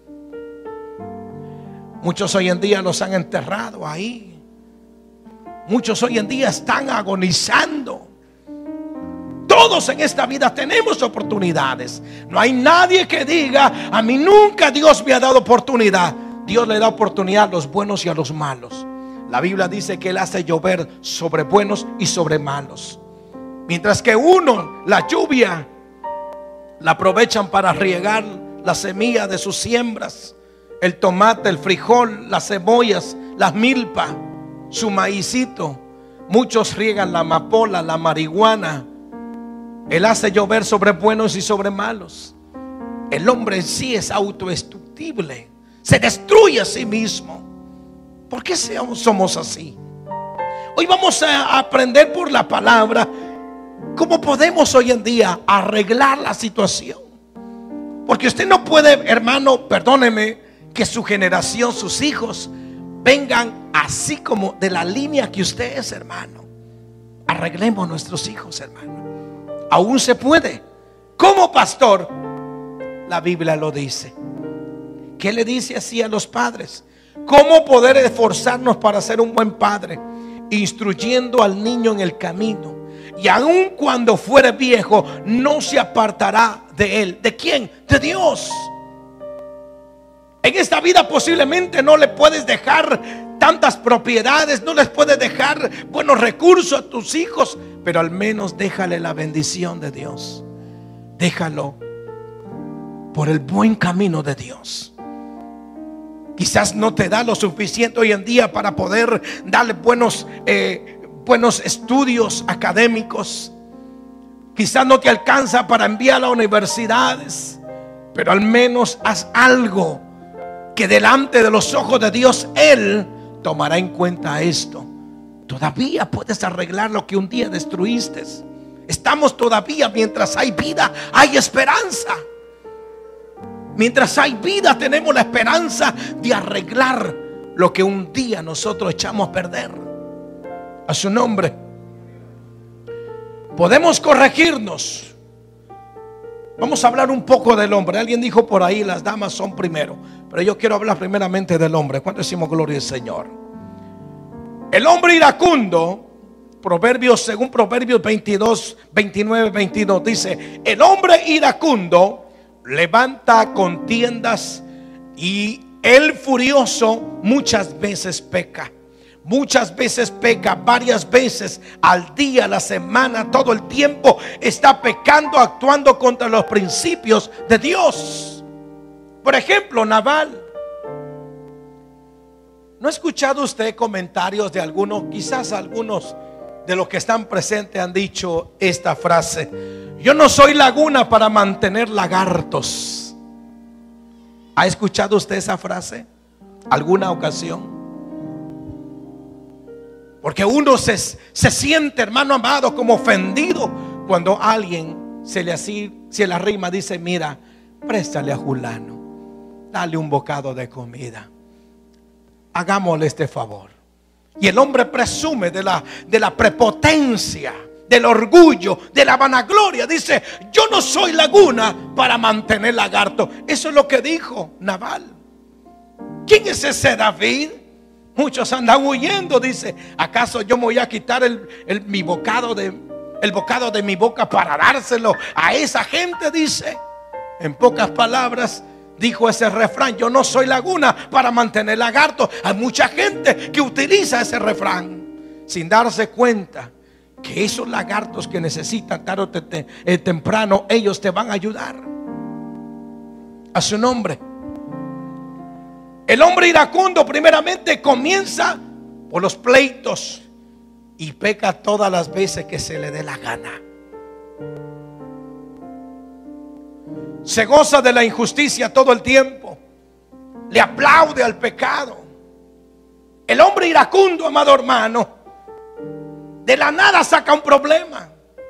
Muchos hoy en día los han enterrado ahí. Muchos hoy en día están agonizando. Todos en esta vida tenemos oportunidades. No hay nadie que diga: a mí nunca Dios me ha dado oportunidad. Dios le da oportunidad a los buenos y a los malos. La Biblia dice que Él hace llover sobre buenos y sobre malos. Mientras que uno, la lluvia, la aprovechan para riegar la semilla de sus siembras. El tomate, el frijol, las cebollas, las milpas, su maicito. Muchos riegan la amapola, la marihuana. Él hace llover sobre buenos y sobre malos. El hombre en sí es autodestructible, se destruye a sí mismo. ¿Por qué somos así? Hoy vamos a aprender por la palabra cómo podemos hoy en día arreglar la situación. Porque usted no puede, hermano, perdóneme, que su generación, sus hijos vengan así como de la línea que usted es, hermano. Arreglemos nuestros hijos, hermano. Aún se puede. Como pastor, la Biblia lo dice. ¿Qué le dice así a los padres? ¿Cómo poder esforzarnos para ser un buen padre? Instruyendo al niño en el camino, y aun cuando fuere viejo, no se apartará de él. ¿De quién? De Dios. En esta vida posiblemente no le puedes dejar tantas propiedades, no les puedes dejar buenos recursos a tus hijos, pero al menos déjale la bendición de Dios. Déjalo por el buen camino de Dios. Quizás no te da lo suficiente hoy en día para poder darle buenos, eh, buenos estudios académicos. Quizás no te alcanza para enviarlo a universidades, pero al menos haz algo que delante de los ojos de Dios Él tomará en cuenta esto. Todavía puedes arreglar lo que un día destruiste. Estamos todavía, mientras hay vida, hay esperanza. Mientras hay vida, tenemos la esperanza de arreglar lo que un día nosotros echamos a perder. A su nombre. Podemos corregirnos. Vamos a hablar un poco del hombre. Alguien dijo por ahí, las damas son primero, pero yo quiero hablar primeramente del hombre. ¿Cuánto decimos gloria al Señor? El hombre iracundo, Proverbios, según Proverbios veintidós, veintinueve, veintidós, dice: el hombre iracundo levanta contiendas, y el furioso muchas veces peca. Muchas veces peca, varias veces al día, a la semana, todo el tiempo está pecando, actuando contra los principios de Dios. Por ejemplo, Nabal. ¿No ha escuchado usted comentarios de algunos? Quizás algunos de los que están presentes han dicho esta frase: yo no soy laguna para mantener lagartos. ¿Ha escuchado usted esa frase alguna ocasión? Porque uno se, se siente, hermano amado, como ofendido cuando alguien se le, así, se le arrima, dice: mira, préstale a fulano, dale un bocado de comida, hagámosle este favor. Y el hombre presume de la, de la prepotencia, del orgullo, de la vanagloria. Dice: yo no soy laguna para mantener lagarto. Eso es lo que dijo Nabal. ¿Quién es ese David? Muchos andan huyendo. Dice: ¿acaso yo me voy a quitar el, el, mi bocado de, el bocado de mi boca para dárselo a esa gente? Dice. En pocas palabras dijo ese refrán: yo no soy laguna para mantener lagarto. Hay mucha gente que utiliza ese refrán sin darse cuenta que esos lagartos que necesitan tarde o te, te, eh, temprano, ellos te van a ayudar. A su nombre. El hombre iracundo primeramente comienza por los pleitos y peca todas las veces que se le dé la gana. Se goza de la injusticia todo el tiempo, le aplaude al pecado. El hombre iracundo, amado hermano, de la nada saca un problema.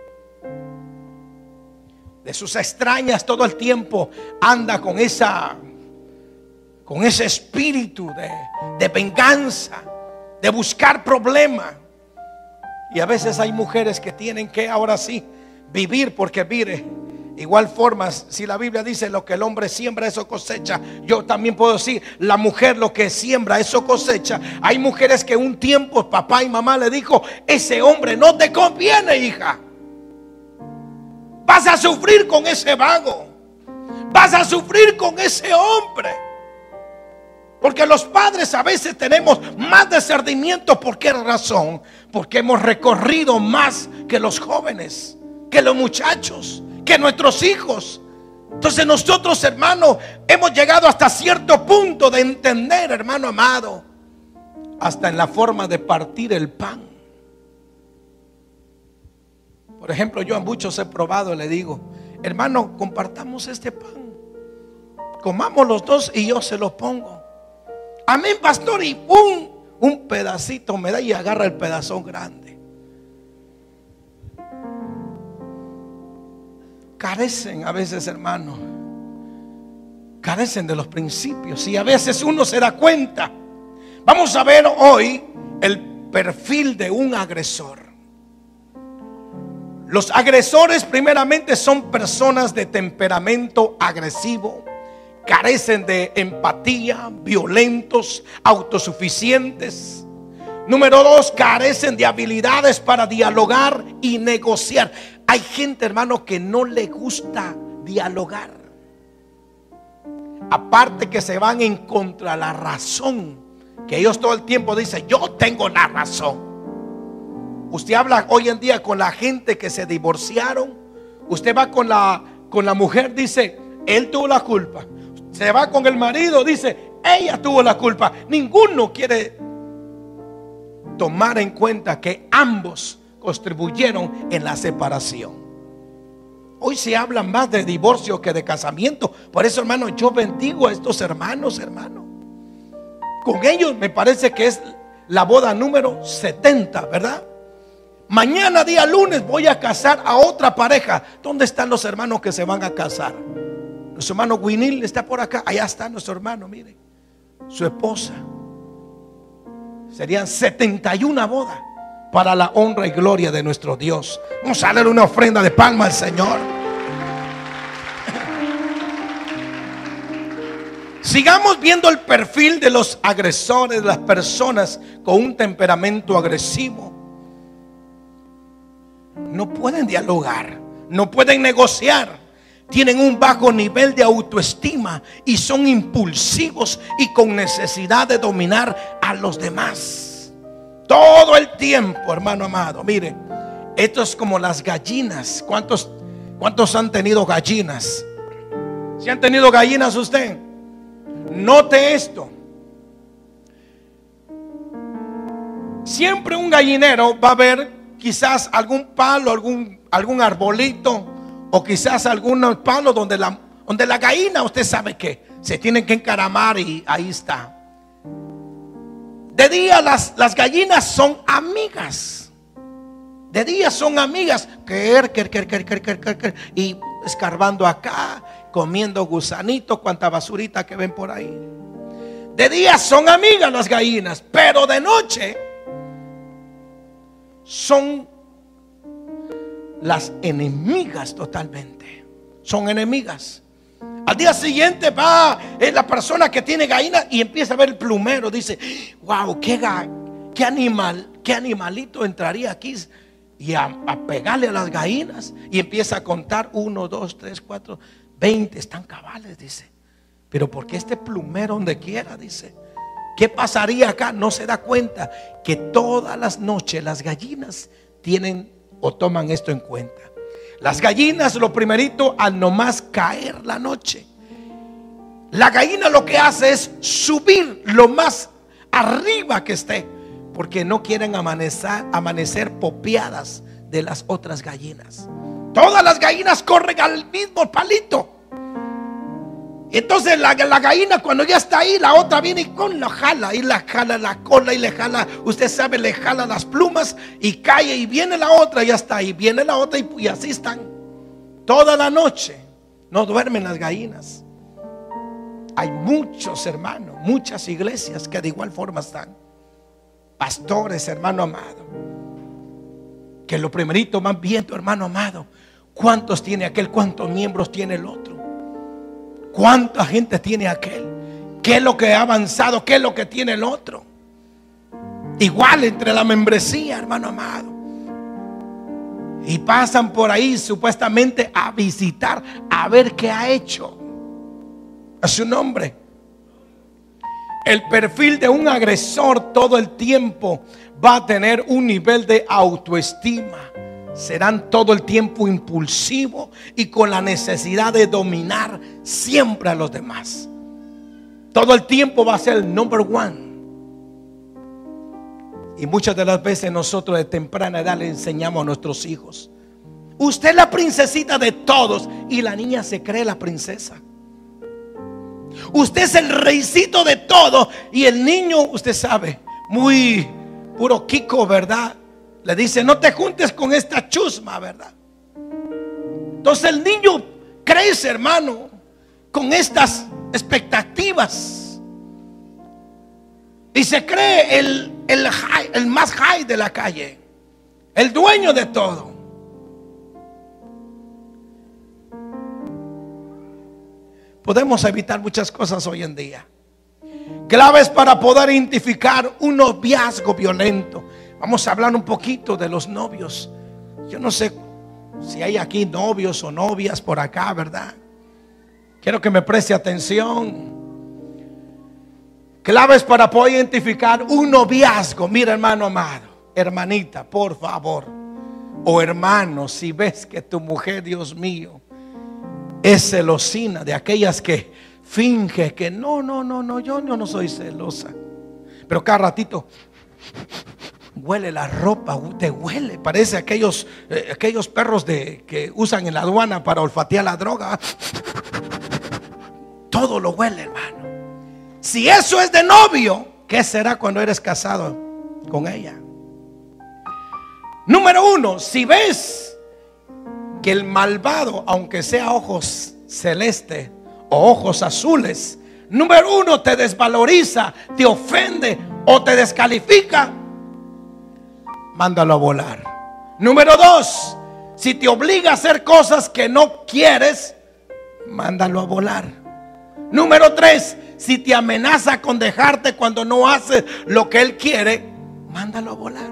De sus extrañas todo el tiempo anda con esa con ese espíritu de, de venganza, de buscar problemas. Y a veces hay mujeres que tienen que ahora sí vivir, porque mire, igual forma, si la Biblia dice lo que el hombre siembra, eso cosecha, yo también puedo decir, la mujer lo que siembra, eso cosecha. Hay mujeres que un tiempo papá y mamá le dijo: ese hombre no te conviene, hija, vas a sufrir con ese vago, vas a sufrir con ese hombre. Porque los padres a veces tenemos más discernimiento. ¿Por qué razón? Porque hemos recorrido más que los jóvenes, que los muchachos, que nuestros hijos. Entonces nosotros, hermano, hemos llegado hasta cierto punto de entender, hermano amado, hasta en la forma de partir el pan. Por ejemplo, yo a muchos he probado y le digo: hermano, compartamos este pan, comamos los dos y yo se lo pongo. Amén, pastor. Y un, un pedacito me da y agarra el pedazón grande. Carecen a veces, hermano, carecen de los principios, y a veces uno se da cuenta. Vamos a ver hoy el perfil de un agresor. Los agresores primeramente son personas de temperamento agresivo, carecen de empatía, violentos, autosuficientes. Número dos, carecen de habilidades para dialogar y negociar. Hay gente, hermano, que no le gusta dialogar. Aparte que se van en contra de la razón, que ellos todo el tiempo dicen: yo tengo la razón. Usted habla hoy en día con la gente que se divorciaron. Usted va con la, con la mujer, dice: él tuvo la culpa. Se va con el marido, dice: ella tuvo la culpa. Ninguno quiere tomar en cuenta que ambos contribuyeron en la separación. Hoy se habla más de divorcio que de casamiento. Por eso, hermano, yo bendigo a estos hermanos, hermano. Con ellos me parece que es la boda número setenta, ¿verdad? Mañana, día lunes, voy a casar a otra pareja. ¿Dónde están los hermanos que se van a casar? Nuestro hermano Winil está por acá. Allá está nuestro hermano, mire, su esposa. Serían setenta y una bodas para la honra y gloria de nuestro Dios. Vamos a darle una ofrenda de palma al Señor. Sigamos viendo el perfil de los agresores, de las personas con un temperamento agresivo. No pueden dialogar, no pueden negociar, tienen un bajo nivel de autoestima y son impulsivos y con necesidad de dominar a los demás todo el tiempo, hermano amado. Mire, esto es como las gallinas. ¿Cuántos, cuántos han tenido gallinas? ¿Si han tenido gallinas usted? Note esto. Siempre un gallinero va a ver quizás algún palo, algún, algún arbolito, o quizás algunos palos donde la, donde la gallina, usted sabe que se tienen que encaramar y ahí está. De día las, las gallinas son amigas. De día son amigas. Quer, quer, quer, quer, quer, quer, quer, quer, y escarbando acá, comiendo gusanitos, cuanta basurita que ven por ahí. De día son amigas las gallinas, pero de noche son las enemigas totalmente. Son enemigas. Al día siguiente va eh, la persona que tiene gallina y empieza a ver el plumero. Dice: wow, qué, qué animal, qué animalito entraría aquí. Y a, a pegarle a las gallinas. Y empieza a contar: uno, dos, tres, cuatro, veinte. Están cabales, dice. Pero ¿por qué este plumero donde quiera? Dice. ¿Qué pasaría acá? No se da cuenta que todas las noches las gallinas tienen o toman esto en cuenta. Las gallinas, lo primerito, al nomás caer la noche, la gallina lo que hace es subir lo más arriba que esté, porque no quieren amanecer, amanecer popeadas de las otras gallinas. Todas las gallinas corren al mismo palito. Entonces la, la gallina, cuando ya está ahí, la otra viene y con la jala, y la jala la cola y le jala, usted sabe, le jala las plumas y cae, y viene la otra, ya está ahí, viene la otra, y, y así están toda la noche. No duermen las gallinas. Hay muchos hermanos, muchas iglesias que de igual forma están. Pastores, hermano amado, que lo primerito van viendo, hermano amado, cuántos tiene aquel, cuántos miembros tiene el otro, cuánta gente tiene aquel, qué es lo que ha avanzado, qué es lo que tiene el otro. Igual entre la membresía, hermano amado. Y pasan por ahí supuestamente a visitar, a ver qué ha hecho. A su nombre. El perfil de un agresor todo el tiempo va a tener un nivel de autoestima. Serán todo el tiempo impulsivos y con la necesidad de dominar siempre a los demás. Todo el tiempo va a ser el number one. Y muchas de las veces nosotros de temprana edad le enseñamos a nuestros hijos: usted es la princesita de todos. Y la niña se cree la princesa. Usted es el reycito de todo. Y el niño, usted sabe, muy puro Kiko, ¿verdad? Le dice: no te juntes con esta chusma, ¿verdad? Entonces el niño crece, hermano, con estas expectativas. Y se cree el, el, high, el más high de la calle, el dueño de todo. Podemos evitar muchas cosas hoy en día. Claves para poder identificar un noviazgo violento. Vamos a hablar un poquito de los novios. Yo no sé si hay aquí novios o novias por acá, ¿verdad? Quiero que me preste atención. Claves para poder identificar un noviazgo. Mira, hermano amado, hermanita, por favor, o hermano, si ves que tu mujer, Dios mío, es celosina, de aquellas que finge que no, no, no, no, yo, yo no soy celosa, pero cada ratito huele la ropa, te huele, parece aquellos, eh, aquellos perros de, que usan en la aduana para olfatear la droga. Todo lo huele, hermano. Si eso es de novio, ¿qué será cuando eres casado con ella? Número uno, si ves que el malvado, aunque sea ojos celeste o ojos azules, número uno, te desvaloriza, te ofende o te descalifica, mándalo a volar. Número dos, si te obliga a hacer cosas que no quieres, mándalo a volar. Número tres, si te amenaza con dejarte cuando no haces lo que él quiere, mándalo a volar.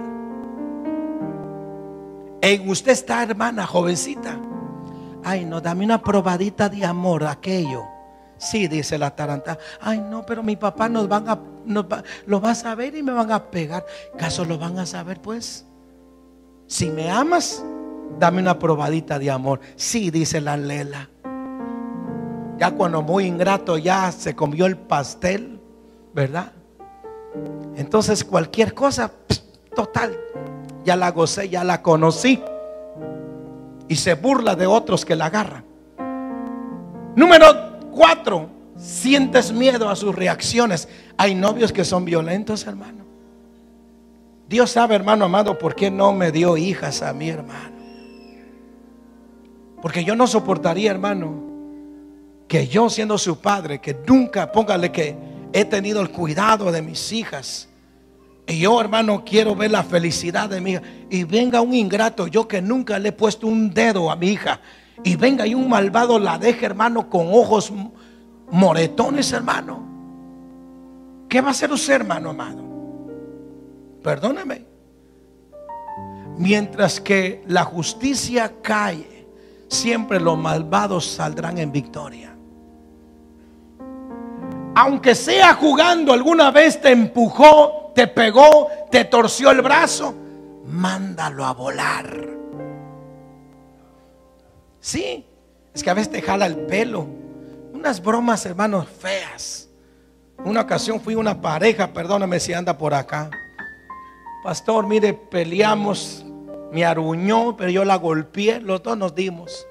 En usted está, hermana, jovencita. Ay, no, dame una probadita de amor, aquello. Sí, dice la taranta. Ay, no, pero mi papá nos van a, nos va, lo va a saber y me van a pegar. ¿Caso lo van a saber, pues? Si me amas, dame una probadita de amor. Sí, dice la Lela. Ya cuando muy ingrato ya se comió el pastel, ¿verdad? Entonces cualquier cosa, pss, total, ya la gocé, ya la conocí. Y se burla de otros que la agarran. Número cuatro, sientes miedo a sus reacciones. Hay novios que son violentos, hermano. Dios sabe, hermano amado, por qué no me dio hijas a mi hermano. Porque yo no soportaría, hermano, que yo siendo su padre, que nunca, póngale que he tenido el cuidado de mis hijas, y yo, hermano, quiero ver la felicidad de mi hija, y venga un ingrato, yo que nunca le he puesto un dedo a mi hija, y venga y un malvado la deje, hermano, con ojos moretones, hermano. ¿Qué va a hacer usted, hermano amado? Perdóneme. Mientras que la justicia cae, siempre los malvados saldrán en victoria. Aunque sea jugando, alguna vez te empujó, te pegó, te torció el brazo, mándalo a volar. Sí, es que a veces te jala el pelo. Unas bromas, hermanos, feas. Una ocasión fui una pareja, perdóname si anda por acá. Pastor, mire, peleamos, me aruñó, pero yo la golpeé, los dos nos dimos.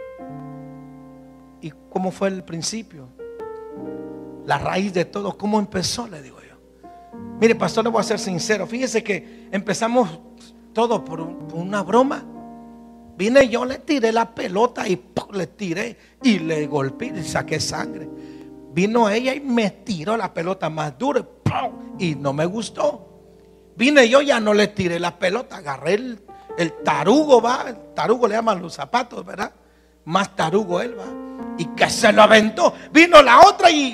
¿Y cómo fue el principio? La raíz de todo, ¿cómo empezó? Le digo yo. Mire, pastor, le voy a ser sincero. Fíjese que empezamos todo por, un, por una broma. Vine yo, le tiré la pelota y ¡pum! Le tiré y le golpeé y saqué sangre. Vino ella y me tiró la pelota más dura ¡pum! Y no me gustó. Vine yo, ya no le tiré la pelota, agarré el, el tarugo, va, el tarugo le llaman los zapatos, ¿verdad? Más tarugo él, va, y que se lo aventó. Vino la otra y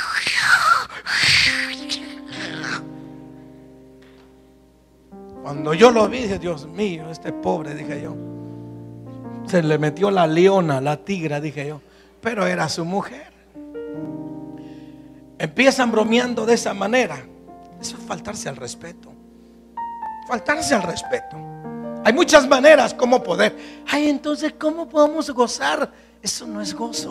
cuando yo lo vi, dije, Dios mío, este pobre, dije yo, se le metió la leona, la tigra, dije yo, pero era su mujer. Empiezan bromeando de esa manera. Eso es faltarse al respeto. Faltarse al respeto. Hay muchas maneras como poder. Ay, entonces, ¿cómo podemos gozar? Eso no es gozo.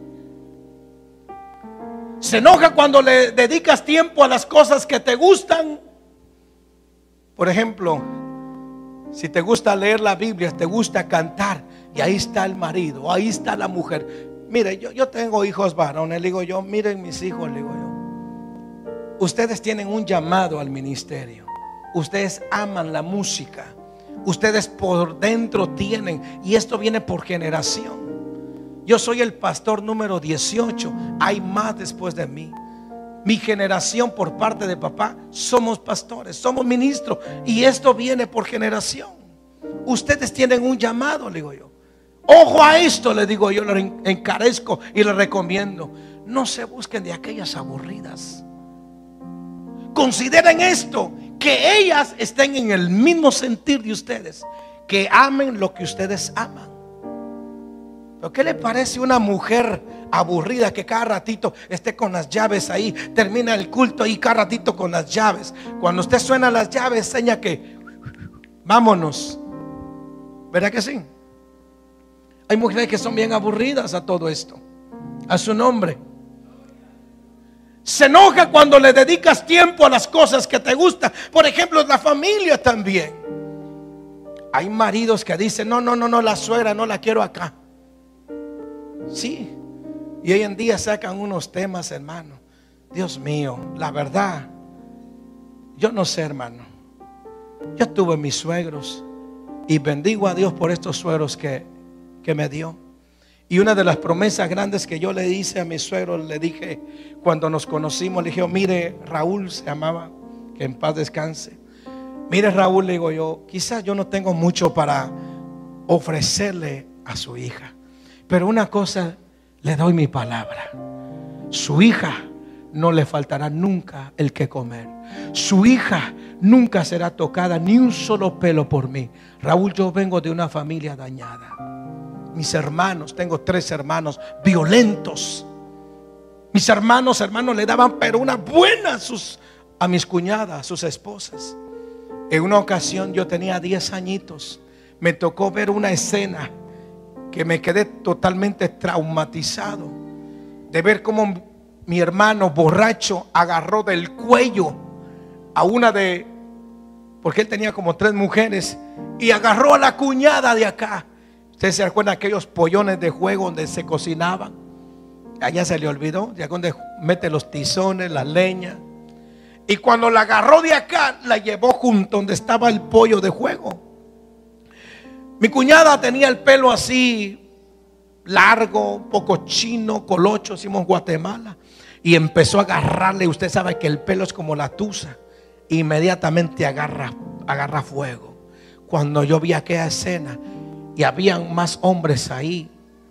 Se enoja cuando le dedicas tiempo a las cosas que te gustan. Por ejemplo, si te gusta leer la Biblia, te gusta cantar, y ahí está el marido, ahí está la mujer. Mire, yo, yo tengo hijos varones, le digo yo, miren mis hijos, le digo yo, ustedes tienen un llamado al ministerio. Ustedes aman la música. Ustedes por dentro tienen, y esto viene por generación. Yo soy el pastor número dieciocho. Hay más después de mí. Mi generación por parte de papá somos pastores, somos ministros, y esto viene por generación. Ustedes tienen un llamado, le digo yo. Ojo a esto, le digo yo, le encarezco y le recomiendo. No se busquen de aquellas aburridas. Consideren esto, que ellas estén en el mismo sentir de ustedes, que amen lo que ustedes aman. ¿Pero qué le parece una mujer aburrida que cada ratito esté con las llaves ahí, termina el culto y cada ratito con las llaves? Cuando usted suena las llaves, seña que vámonos. ¿Verdad que sí? Hay mujeres que son bien aburridas a todo esto. A su nombre. Se enoja cuando le dedicas tiempo a las cosas que te gustan. Por ejemplo, la familia también. Hay maridos que dicen, no, no, no, no, la suegra no la quiero acá. Sí. Y hoy en día sacan unos temas, hermano. Dios mío, la verdad, yo no sé, hermano. Yo tuve mis suegros y bendigo a Dios por estos suegros que, que me dio. Y una de las promesas grandes que yo le hice a mi suegro, le dije cuando nos conocimos, le dije, mire, Raúl se llamaba, que en paz descanse. Mire, Raúl, le digo yo, quizás yo no tengo mucho para ofrecerle a su hija, pero una cosa le doy mi palabra: su hija no le faltará nunca el que comer. Su hija nunca será tocada ni un solo pelo por mí. Raúl, yo vengo de una familia dañada. Mis hermanos, tengo tres hermanos violentos. Mis hermanos, hermanos, le daban pero una buena a, sus, a mis cuñadas, a sus esposas. En una ocasión yo tenía diez añitos. Me tocó ver una escena que me quedé totalmente traumatizado, de ver cómo mi hermano borracho agarró del cuello a una de, porque él tenía como tres mujeres, y agarró a la cuñada de acá. Ustedes se acuerdan de aquellos pollones de juego donde se cocinaban. Allá se le olvidó, ya donde mete los tizones, la leña. Y cuando la agarró de acá, la llevó junto donde estaba el pollo de juego. Mi cuñada tenía el pelo así largo, un poco chino, colocho, decimos en Guatemala. Y empezó a agarrarle. Usted sabe que el pelo es como la tusa. Inmediatamente agarra, agarra fuego. Cuando yo vi aquella escena, y habían más hombres ahí,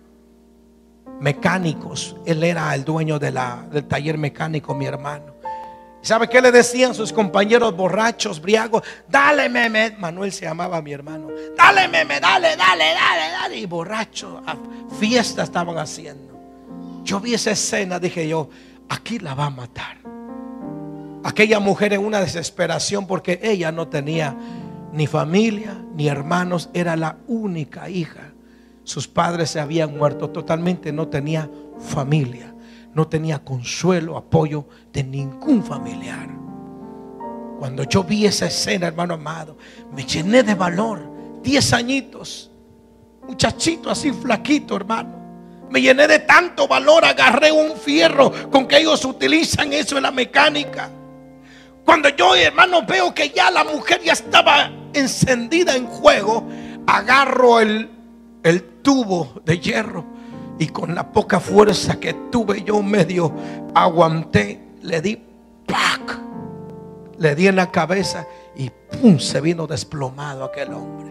mecánicos. Él era el dueño de la, del taller mecánico, mi hermano. ¿Sabe qué le decían sus compañeros borrachos, briagos? Dale, meme. Manuel se llamaba mi hermano. Dale, meme, dale, dale, dale, dale. Y borrachos, a fiesta estaban haciendo. Yo vi esa escena, dije yo, aquí la va a matar. Aquella mujer en una desesperación porque ella no tenía ni familia, ni hermanos, era la única hija. Sus padres se habían muerto totalmente, no tenía familia, no tenía consuelo, apoyo de ningún familiar. Cuando yo vi esa escena, hermano amado, me llené de valor. Diez añitos, muchachito así flaquito, hermano. Me llené de tanto valor, agarré un fierro con que ellos utilizan eso en la mecánica. Cuando yo, hermano, veo que ya la mujer ya estaba encendida en fuego, agarro el, el tubo de hierro y con la poca fuerza que tuve yo medio aguanté, le di ¡pac! Le di en la cabeza y ¡pum! Se vino desplomado aquel hombre.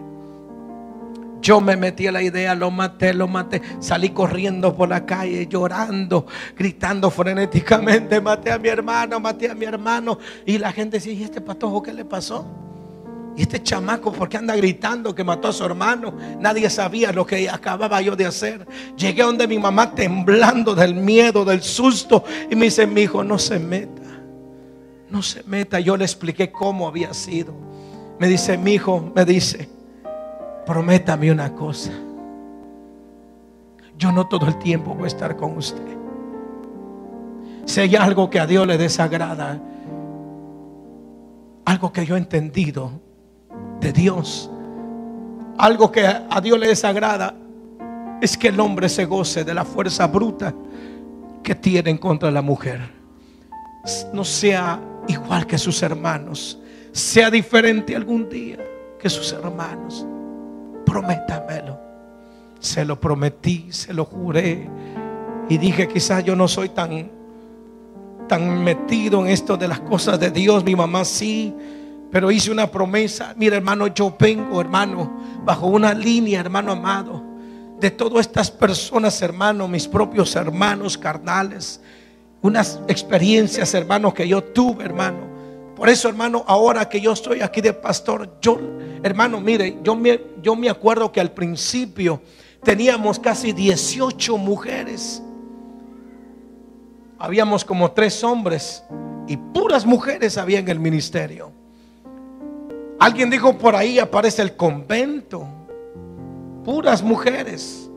Yo me metí a la idea, lo maté, lo maté. Salí corriendo por la calle, llorando, gritando frenéticamente: maté a mi hermano, maté a mi hermano. Y la gente decía: ¿y este patojo qué le pasó? ¿Y este chamaco por qué anda gritando que mató a su hermano? Nadie sabía lo que acababa yo de hacer. Llegué donde mi mamá temblando del miedo, del susto, y me dice: mi hijo, no se meta, no se meta. Yo le expliqué cómo había sido. Me dice: mi hijo, me dice, prométame una cosa. Yo no todo el tiempo voy a estar con usted. Si hay algo que a Dios le desagrada, algo que yo he entendido de Dios, algo que a Dios le desagrada, es que el hombre se goce de la fuerza bruta que tiene contra la mujer. No sea igual que sus hermanos, sea diferente algún día que sus hermanos. Prométamelo. Se lo prometí, se lo juré. Y dije: quizás yo no soy tan tan metido en esto de las cosas de Dios. Mi mamá sí, pero hice una promesa. Mira, hermano, yo vengo, hermano, bajo una línea, hermano amado, de todas estas personas, hermano, mis propios hermanos carnales, unas experiencias, hermano, que yo tuve, hermano. Por eso, hermano, ahora que yo estoy aquí de pastor, yo, hermano, mire, yo me, yo me acuerdo que al principio teníamos casi dieciocho mujeres. Habíamos como tres hombres y puras mujeres había en el ministerio. Alguien dijo: por ahí aparece el convento, puras mujeres.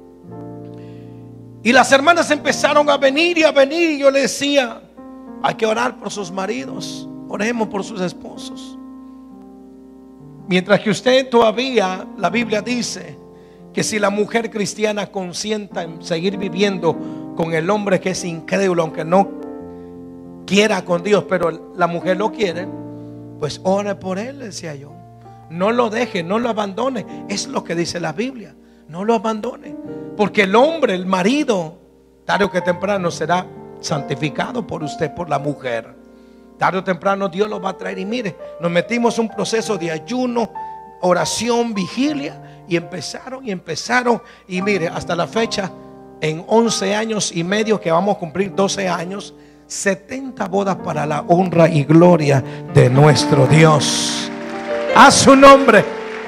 Y las hermanas empezaron a venir y a venir, y yo les decía: hay que orar por sus maridos, oremos por sus esposos. Mientras que usted todavía, la Biblia dice que si la mujer cristiana consienta en seguir viviendo con el hombre que es incrédulo, aunque no quiera con Dios, pero la mujer lo quiere, pues ore por él, decía yo. No lo deje, no lo abandone. Es lo que dice la Biblia. No lo abandone. Porque el hombre, el marido, tarde o que temprano será santificado por usted, por la mujer. Tarde o temprano Dios lo va a traer. Y mire, nos metimos en un proceso de ayuno, oración, vigilia, y empezaron y empezaron. Y mire, hasta la fecha, en once años y medio, que vamos a cumplir doce años, setenta bodas para la honra y gloria de nuestro Dios. A su nombre.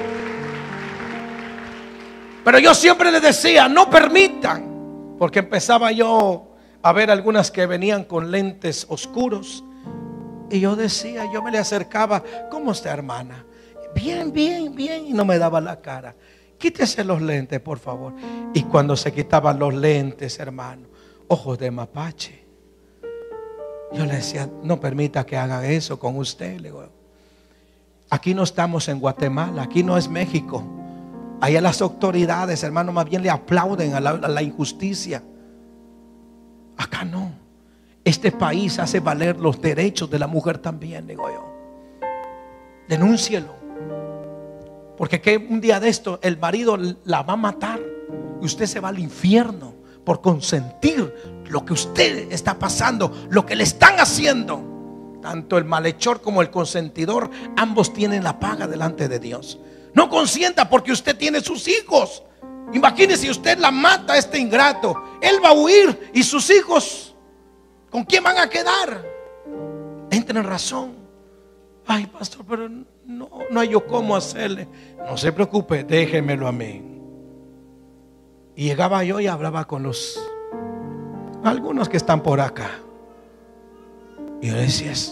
Pero yo siempre les decía, no permitan, porque empezaba yo a ver algunas que venían con lentes oscuros. Y yo decía, yo me le acercaba, ¿cómo está, hermana? Bien, bien, bien. Y no me daba la cara. Quítese los lentes, por favor. Y cuando se quitaban los lentes, hermano, ojos de mapache. Yo le decía, no permita que hagan eso con usted. Le digo, aquí no estamos en Guatemala, aquí no es México. Allá las autoridades, hermano, más bien le aplauden a la, a la injusticia. Acá no. Este país hace valer los derechos de la mujer también, digo yo. Denúncielo. Porque que un día de esto el marido la va a matar y usted se va al infierno por consentir lo que usted está pasando, lo que le están haciendo. Tanto el malhechor como el consentidor, ambos tienen la paga delante de Dios. No consienta porque usted tiene sus hijos. Imagínese si usted la mata a este ingrato, él va a huir y sus hijos, ¿con quién van a quedar? Entren en razón. Ay, pastor, pero no, no hay yo cómo hacerle. No se preocupe, déjemelo a mí. Y llegaba yo y hablaba con los algunos que están por acá. Y yo decía, esa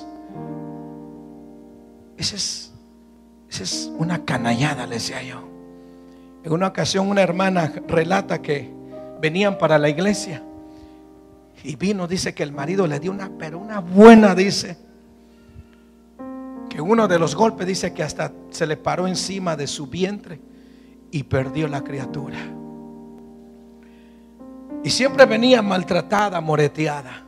es, esa es una canallada, le decía yo. En una ocasión una hermana relata que venían para la iglesia y vino, dice que el marido le dio una, pero una buena, dice. Que uno de los golpes, dice que hasta se le paró encima de su vientre y perdió la criatura. Y siempre venía maltratada, moreteada.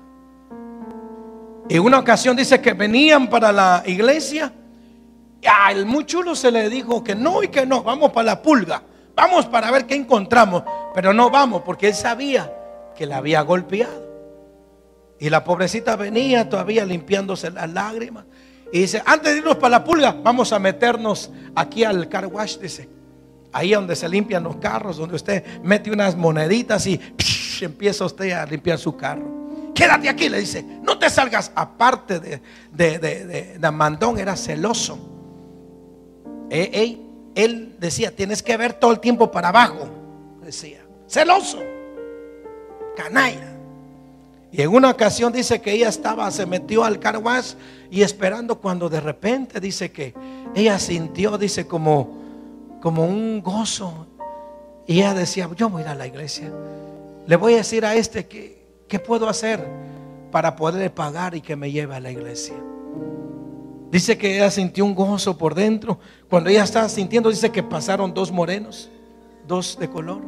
Y una ocasión dice que venían para la iglesia. Ah, el muy chulo se le dijo que no y que no, vamos para la pulga, vamos para ver qué encontramos. Pero no vamos porque él sabía que la había golpeado. Y la pobrecita venía todavía limpiándose las lágrimas. Y dice, antes de irnos para la pulga, vamos a meternos aquí al car wash, dice. Ahí donde se limpian los carros, donde usted mete unas moneditas y psh, empieza usted a limpiar su carro. Quédate aquí, le dice, no te salgas. Aparte de, de, de, de, de mandón, era celoso. eh, él, él decía, tienes que ver todo el tiempo para abajo. Decía, celoso, canalla. Y en una ocasión dice que ella estaba, se metió al car wash y esperando, cuando de repente dice que ella sintió, dice, como, como un gozo. Y ella decía, yo voy a ir a la iglesia. Le voy a decir a este que, ¿qué puedo hacer para poder pagar y que me lleve a la iglesia? Dice que ella sintió un gozo por dentro. Cuando ella estaba sintiendo, dice que pasaron dos morenos, dos de color.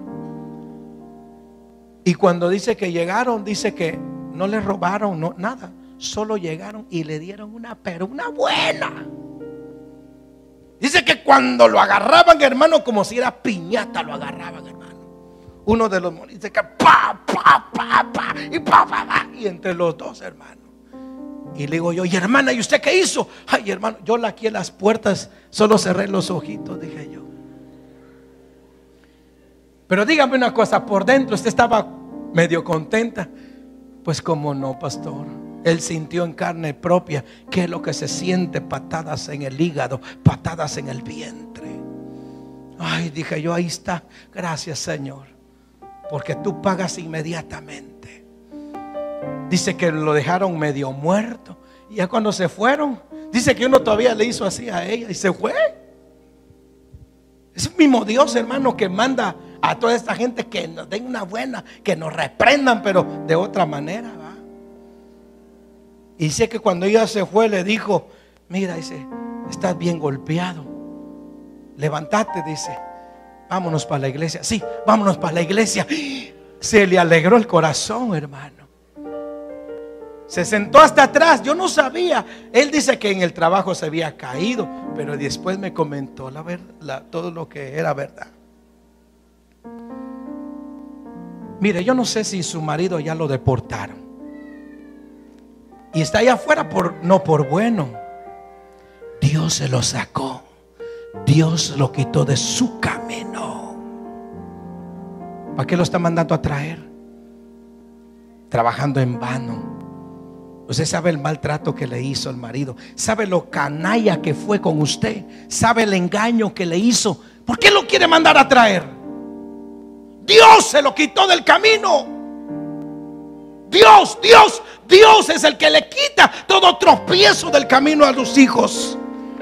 Y cuando dice que llegaron, dice que no le robaron, no, nada. Solo llegaron y le dieron una, pero una buena. Dice que cuando lo agarraban, hermano, como si era piñata, lo agarraban, hermano. Uno de los monos dice que pa, pa, pa, pa, y pa, pa, pa, y entre los dos, hermano. Y le digo yo, y hermana, ¿y usted qué hizo? Ay, hermano, yo la aquí en las puertas solo cerré los ojitos, dije yo. Pero dígame una cosa, por dentro usted estaba medio contenta. Pues como no, pastor. Él sintió en carne propia qué es lo que se siente, patadas en el hígado, patadas en el vientre. Ay, dije yo, ahí está. Gracias, Señor, porque tú pagas inmediatamente. Dice que lo dejaron medio muerto. Y ya cuando se fueron, dice que uno todavía le hizo así a ella y se fue. Es el mismo Dios, hermano, que manda a toda esta gente que nos den una buena, que nos reprendan, pero de otra manera, ¿va? Y dice que cuando ella se fue, le dijo, mira, dice, estás bien golpeado, levántate, dice, vámonos para la iglesia. Sí, vámonos para la iglesia. Se le alegró el corazón, hermano. Se sentó hasta atrás. Yo no sabía. Él dice que en el trabajo se había caído, pero después me comentó la verdad, todo lo que era verdad. Mire, yo no sé si su marido ya lo deportaron y está allá afuera por, no por bueno. Dios se lo sacó. Dios lo quitó de su camino. ¿Para qué lo está mandando a traer? Trabajando en vano. Usted sabe el maltrato que le hizo el marido, sabe lo canalla que fue con usted, sabe el engaño que le hizo. ¿Por qué lo quiere mandar a traer? Dios se lo quitó del camino. Dios, Dios, Dios es el que le quita todo tropiezo del camino a los hijos.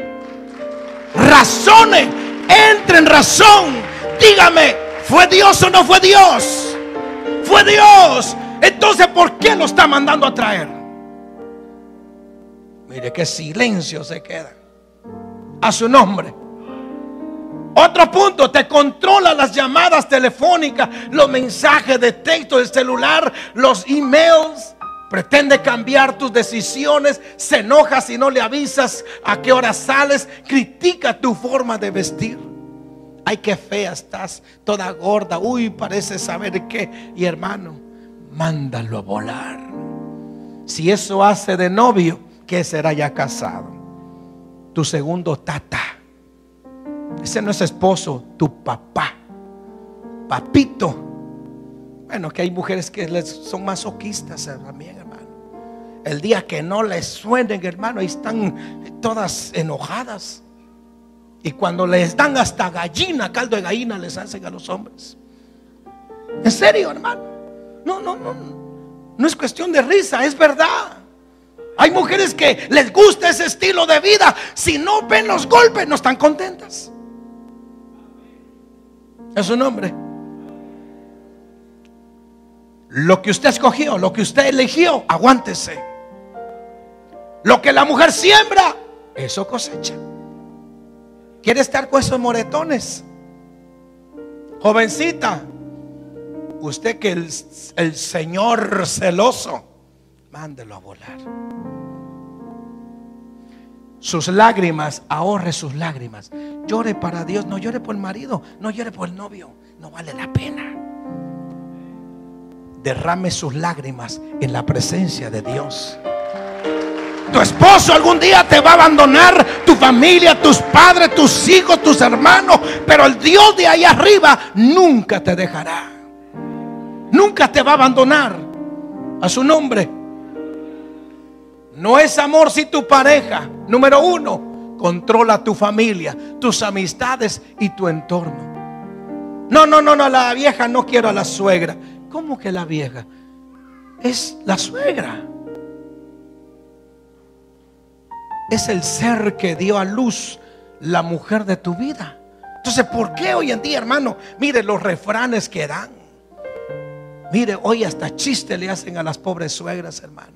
Razone, entre en razón. Dígame, ¿fue Dios o no fue Dios? Fue Dios. Entonces, ¿por qué lo está mandando a traer? Mire qué silencio se queda. A su nombre. Otro punto, te controla las llamadas telefónicas, los mensajes de texto del celular, los emails. Pretende cambiar tus decisiones, se enoja si no le avisas a qué hora sales, critica tu forma de vestir. Ay, qué fea estás, toda gorda, uy, parece saber qué. Y hermano, mándalo a volar. Si eso hace de novio, ¿qué será ya casado? Tu segundo tata. Ese no es esposo, tu papá, papito. Bueno, que hay mujeres que les son masoquistas también, hermano. El día que no les suenen, hermano, ahí están todas enojadas. Y cuando les dan hasta gallina, caldo de gallina les hacen a los hombres. En serio, hermano. No, no, no. No es cuestión de risa, es verdad. Hay mujeres que les gusta ese estilo de vida. Si no ven los golpes, no están contentas. Es su nombre. Lo que usted escogió, lo que usted eligió, aguántese. Lo que la mujer siembra, eso cosecha. ¿Quiere estar con esos moretones? Jovencita, usted que el, el Señor celoso, mándelo a volar. Sus lágrimas, ahorre sus lágrimas. Llore para Dios, no llore por el marido, no llore por el novio, no vale la pena. Derrame sus lágrimas en la presencia de Dios. Tu esposo algún día te va a abandonar, tu familia, tus padres, tus hijos, tus hermanos, pero el Dios de ahí arriba nunca te dejará. Nunca te va a abandonar. A su nombre. No es amor si tu pareja, número uno, controla tu familia, tus amistades y tu entorno. No, no, no, no, la vieja no quiero a la suegra. ¿Cómo que la vieja? Es la suegra. Es el ser que dio a luz la mujer de tu vida. Entonces, ¿por qué hoy en día, hermano? Mire los refranes que dan. Mire, hoy hasta chiste le hacen a las pobres suegras, hermano.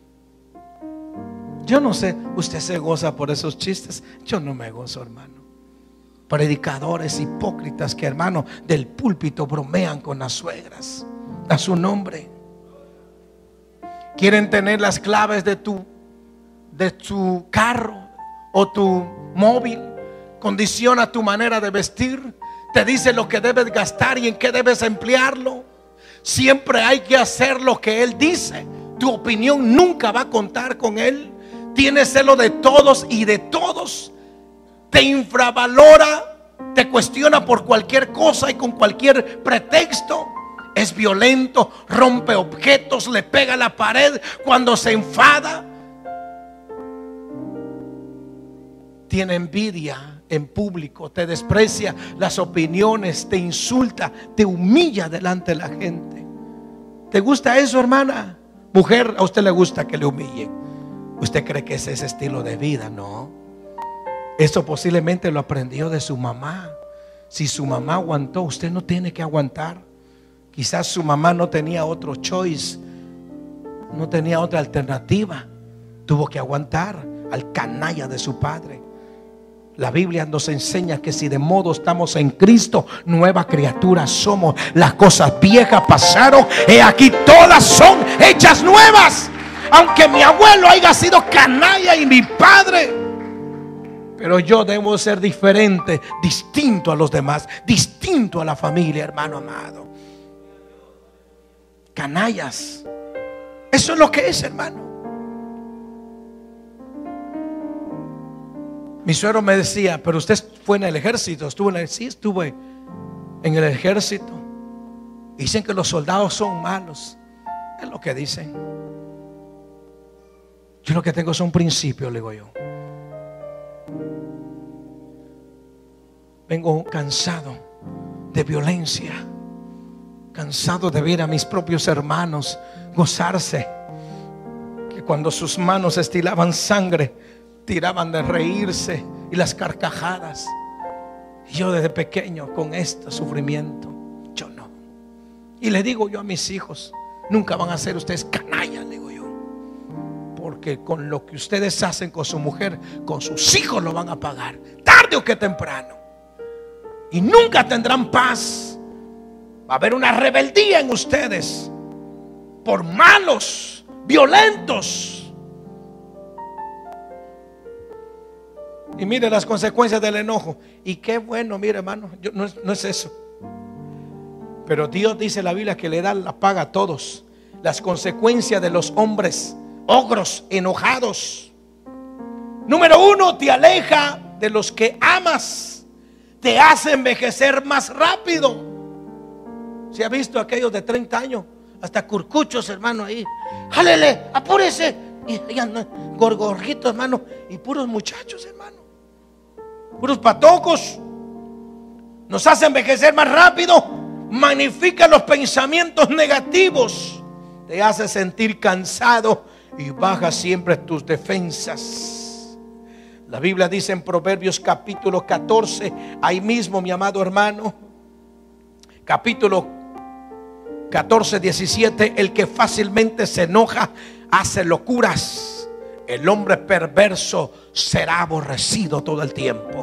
Yo no sé, usted se goza por esos chistes. Yo no me gozo, hermano. Predicadores hipócritas que, hermano, del púlpito bromean con las suegras. A su nombre. Quieren tener las claves de tu de tu carro o tu móvil. Condiciona tu manera de vestir. Te dice lo que debes gastar y en qué debes emplearlo. Siempre hay que hacer lo que él dice. Tu opinión nunca va a contar con él. Tiene celo de todos y de todos. Te infravalora, te cuestiona por cualquier cosa y con cualquier pretexto. Es violento, rompe objetos, le pega a la pared cuando se enfada. Tiene envidia en público, te desprecia las opiniones, te insulta, te humilla delante de la gente. ¿Te gusta eso, hermana? Mujer, ¿a usted le gusta que le humillen? ¿Usted cree que es ese estilo de vida? No. Eso posiblemente lo aprendió de su mamá. Si su mamá aguantó, usted no tiene que aguantar. Quizás su mamá no tenía otro choice, no tenía otra alternativa. Tuvo que aguantar al canalla de su padre. La Biblia nos enseña que si de modo estamos en Cristo, nueva criatura somos. Las cosas viejas pasaron, he aquí todas son hechas nuevas. Aunque mi abuelo haya sido canalla y mi padre, pero yo debo ser diferente, distinto. distinto a los demás, distinto a la familia, hermano amado. canallas. Eso es lo que es, hermano. Mi suegro me decía, pero usted fue en el ejército. Estuvo en el, sí, estuve en el ejército. Dicen que los soldados son malos. Es lo que dicen. Yo lo que tengo son principios, le digo yo. Vengo cansado de violencia, cansado de ver a mis propios hermanos gozarse, que cuando sus manos estilaban sangre, tiraban de reírse y las carcajadas. Y yo desde pequeño con este sufrimiento, yo no. Y le digo yo a mis hijos, nunca van a ser ustedes canallas, le digo yo, porque con lo que ustedes hacen con su mujer, con sus hijos lo van a pagar, tarde o que temprano. Y nunca tendrán paz. Va a haber una rebeldía en ustedes por malos, violentos. Y mire las consecuencias del enojo. Y qué bueno, mire hermano, yo, no, es, no es eso. Pero Dios dice en la Biblia que le da la paga a todos. Las consecuencias de los hombres ogros, enojados. Número uno, te aleja de los que amas. Te hace envejecer más rápido. ¿Se ha visto aquellos de treinta años? Hasta curcuchos, hermano, ahí. Jálele, apúrese. Y gorgorjitos, hermano. Y puros muchachos, hermano. Puros patocos. Nos hace envejecer más rápido. Magnifica los pensamientos negativos. Te hace sentir cansado y baja siempre tus defensas. La Biblia dice en Proverbios capítulo catorce, ahí mismo, mi amado hermano, capítulo catorce, diecisiete: el que fácilmente se enoja hace locuras. El hombre perverso será aborrecido todo el tiempo.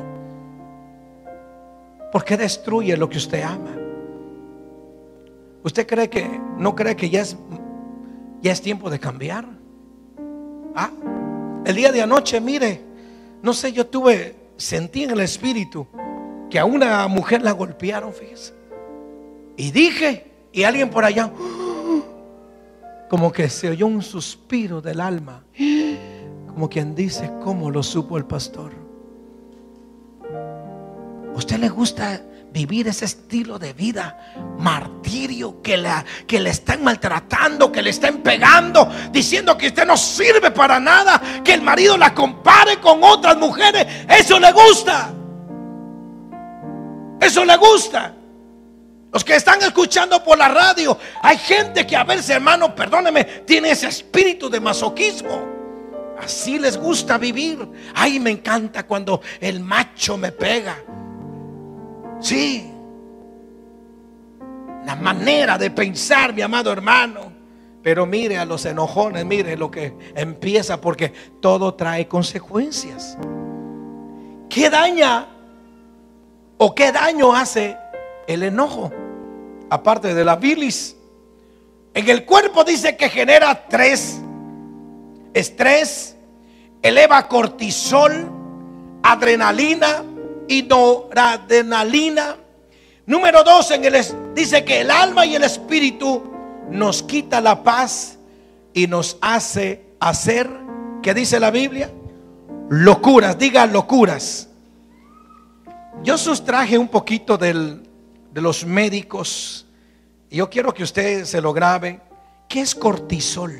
Porque destruye lo que usted ama. ¿Usted cree que no cree que ya es ya es tiempo de cambiar? Ah, el día de anoche, mire, no sé, yo tuve, sentí en el espíritu que a una mujer la golpearon, fíjese. Y dije, y alguien por allá, como que se oyó un suspiro del alma, como quien dice, ¿cómo lo supo el pastor? ¿A usted le gusta vivir ese estilo de vida, martirio, que, la, que le están maltratando, que le están pegando, diciendo que usted no sirve para nada, que el marido la compare con otras mujeres? Eso le gusta. Eso le gusta. Los que están escuchando por la radio, hay gente que a veces, hermano, perdóneme, tiene ese espíritu de masoquismo. Así les gusta vivir. Ay, me encanta cuando el macho me pega. Sí, la manera de pensar, mi amado hermano. Pero mire a los enojones, mire lo que empieza, porque todo trae consecuencias. ¿Qué daña o qué daño hace el enojo? Aparte de la bilis, en el cuerpo dice que genera tres estrés, eleva cortisol, adrenalina y noradrenalina. Número dos, en el, dice que el alma y el espíritu nos quita la paz y nos hace hacer, ¿qué dice la Biblia? Locuras. Diga locuras. Yo sustraje un poquito del, de los médicos y yo quiero que usted se lo grabe. ¿Qué es cortisol?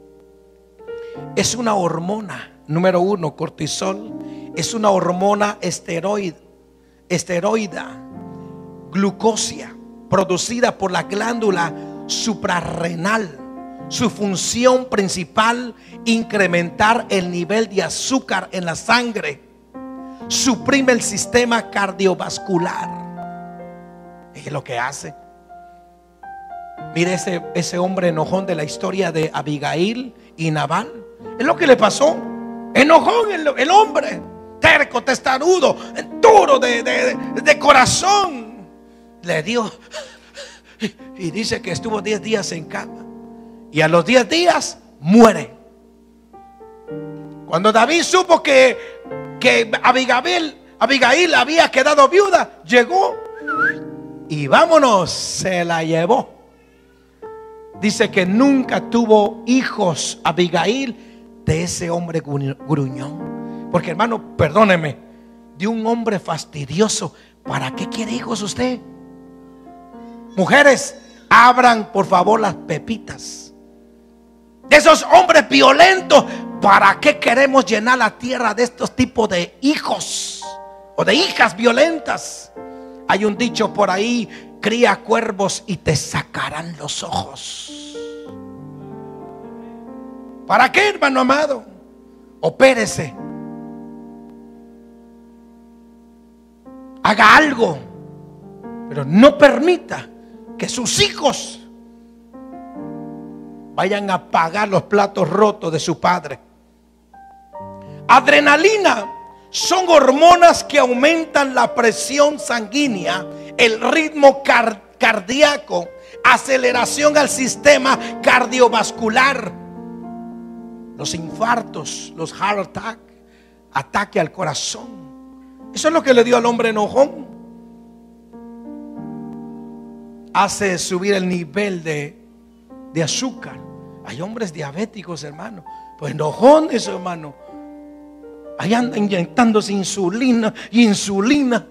Es una hormona. Número uno, cortisol es una hormona esteroide, esteroida, glucosia, producida por la glándula suprarrenal. Su función principal, incrementar el nivel de azúcar en la sangre. Suprime el sistema cardiovascular. Es lo que hace. Mire ese, ese hombre enojón de la historia de Abigail y Nabal. Es lo que le pasó. Enojón el, el hombre, terco, testarudo, duro de, de, de corazón. Le dio y dice que estuvo diez días en cama. Y a los diez días muere. Cuando David supo que, que Abigail, Abigail había quedado viuda, llegó y vámonos, se la llevó. dice que nunca tuvo hijos Abigail de ese hombre gruñón. Porque, hermano, perdóneme, de un hombre fastidioso, ¿para qué quiere hijos usted? Mujeres, abran por favor las pepitas. De esos hombres violentos, ¿para qué queremos llenar la tierra de estos tipos de hijos o de hijas violentas? Hay un dicho por ahí: cría cuervos y te sacarán los ojos. ¿Para qué, hermano amado? Opérese, haga algo, pero no permita que sus hijos vayan a pagar los platos rotos de su padre. Adrenalina son hormonas que aumentan la presión sanguínea, el ritmo car- cardíaco, aceleración al sistema cardiovascular, los infartos, los heart attack, ataque al corazón. Eso es lo que le dio al hombre enojón. Hace subir el nivel de, de azúcar. Hay hombres diabéticos, hermano, pues enojones, hermano. Ahí andan inyectándose insulina y insulina.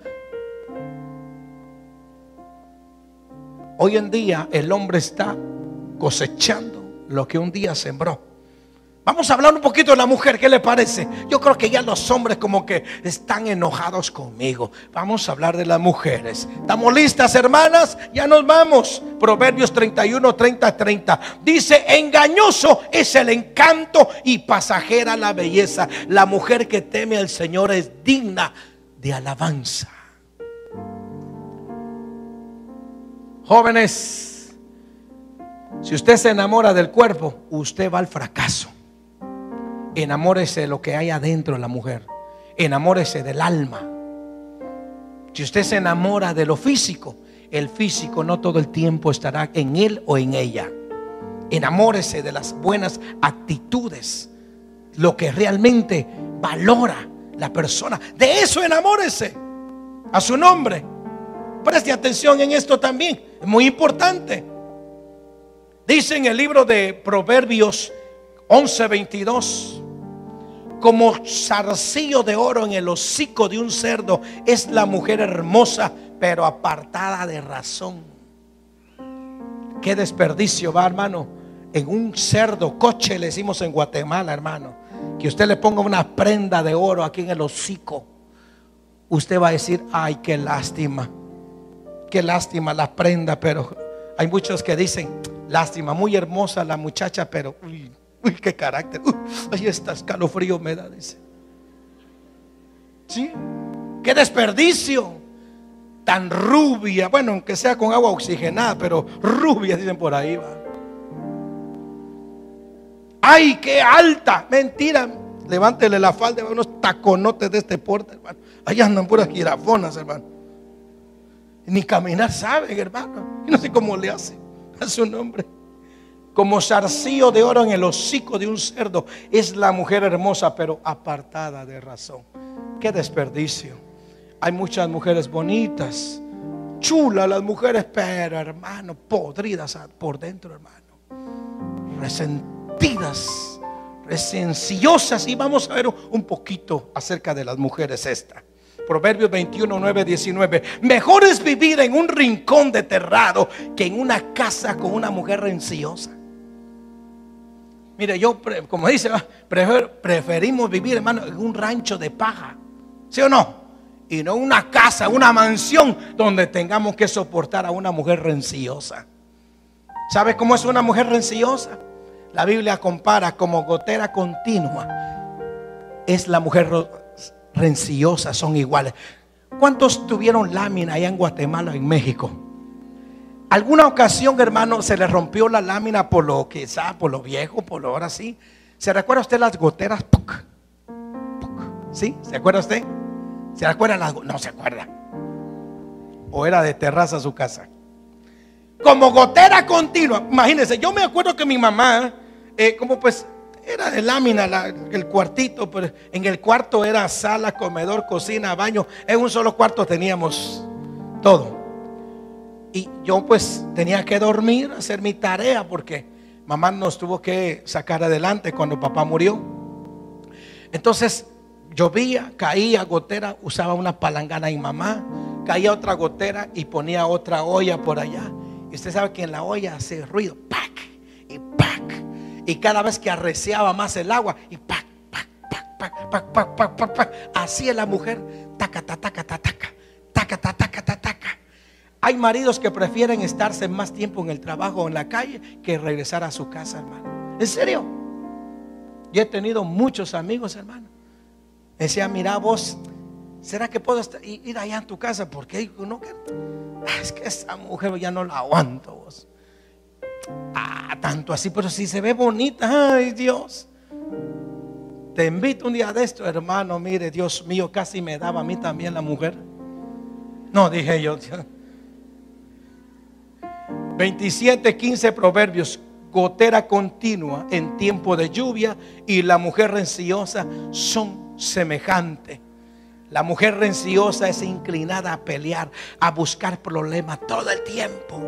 Hoy en día el hombre está cosechando lo que un día sembró. Vamos a hablar un poquito de la mujer, ¿qué le parece? Yo creo que ya los hombres como que están enojados conmigo. Vamos a hablar de las mujeres. ¿Estamos listas, hermanas? Ya nos vamos. Proverbios treinta y uno, treinta, treinta. Dice: engañoso es el encanto y pasajera la belleza. La mujer que teme al Señor es digna de alabanza. Jóvenes, si usted se enamora del cuerpo, usted va al fracaso. Enamórese de lo que hay adentro de la mujer. Enamórese del alma. Si usted se enamora de lo físico, el físico no todo el tiempo estará en él o en ella. Enamórese de las buenas actitudes, lo que realmente valora la persona. De eso enamórese. A su nombre. Preste atención en esto también, es muy importante. Dice en el libro de Proverbios once, veintidós: como zarcillo de oro en el hocico de un cerdo es la mujer hermosa, pero apartada de razón. Qué desperdicio va, hermano, en un cerdo, coche le decimos en Guatemala, hermano, que usted le ponga una prenda de oro aquí en el hocico. Usted va a decir: ay, qué lástima, qué lástima la prenda. Pero hay muchos que dicen: lástima, muy hermosa la muchacha, pero uy, uy, qué carácter. Uy, ahí está, escalofrío me da, dice. Sí, qué desperdicio. Tan rubia, bueno, aunque sea con agua oxigenada, pero rubia, dicen por ahí, va. Ay, qué alta. Mentira. Levántele la falda, unos taconotes de este porte, hermano. Ahí andan puras jirafonas, hermano. Ni caminar saben, hermano. Y no sé cómo le hace a su nombre. Como zarcillo de oro en el hocico de un cerdo es la mujer hermosa, pero apartada de razón. Qué desperdicio. Hay muchas mujeres bonitas, chulas las mujeres, pero, hermano, podridas por dentro, hermano. Resentidas, resenciosas. Y vamos a ver un poquito acerca de las mujeres esta. Proverbios veintiuno, nueve, diecinueve. Mejor es vivir en un rincón de terrado que en una casa con una mujer rencillosa. Mire, yo, como dice, prefer, preferimos vivir, hermano, en un rancho de paja, ¿sí o no? Y no una casa, una mansión donde tengamos que soportar a una mujer rencillosa. ¿Sabe cómo es una mujer rencillosa? La Biblia compara como gotera continua. Es la mujer rencillosa, son iguales. ¿Cuántos tuvieron lámina allá en Guatemala, en México? ¿Alguna ocasión, hermano, se le rompió la lámina por lo quizá, por lo viejo, por lo ahora sí? ¿Se recuerda usted las goteras? ¡Puc! ¡Puc! ¿Sí? ¿Se acuerda usted? ¿Se acuerdan las goteras? No se acuerda. ¿O era de terraza su casa? Como gotera continua. Imagínense, yo me acuerdo que mi mamá, eh, como pues era de lámina la, el cuartito, pero en el cuarto era sala, comedor, cocina, baño. En un solo cuarto teníamos todo. y yo pues tenía que dormir, hacer mi tarea, porque mamá nos tuvo que sacar adelante cuando papá murió. Entonces llovía, caía gotera, usaba una palangana y mamá, caía otra gotera y ponía otra olla por allá. Y usted sabe que en la olla hace ruido, ¡pac! Y ¡pac! Y cada vez que arreciaba más el agua, y ¡pac! ¡pac! ¡pac! ¡pac! ¡pac! ¡pac! ¡pac! ¡pac! ¡pac! Así es la mujer, taca, taca, taca, taca, taca, taca, taca, taca. Hay maridos que prefieren estarse más tiempo en el trabajo o en la calle que regresar a su casa, hermano. ¿En serio? Yo he tenido muchos amigos, hermano. Me decía, mira vos, ¿será que puedo estar, ir allá en tu casa? Porque no, que, es que esa mujer ya no la aguanto, vos. Ah, tanto así, pero si se ve bonita, ay Dios. Te invito un día de esto, hermano. Mire, Dios mío, casi me daba a mí también la mujer. No, dije yo. veintisiete, quince Proverbios. Gotera continua en tiempo de lluvia y la mujer rencillosa son semejantes. La mujer rencillosa es inclinada a pelear, a buscar problemas todo el tiempo.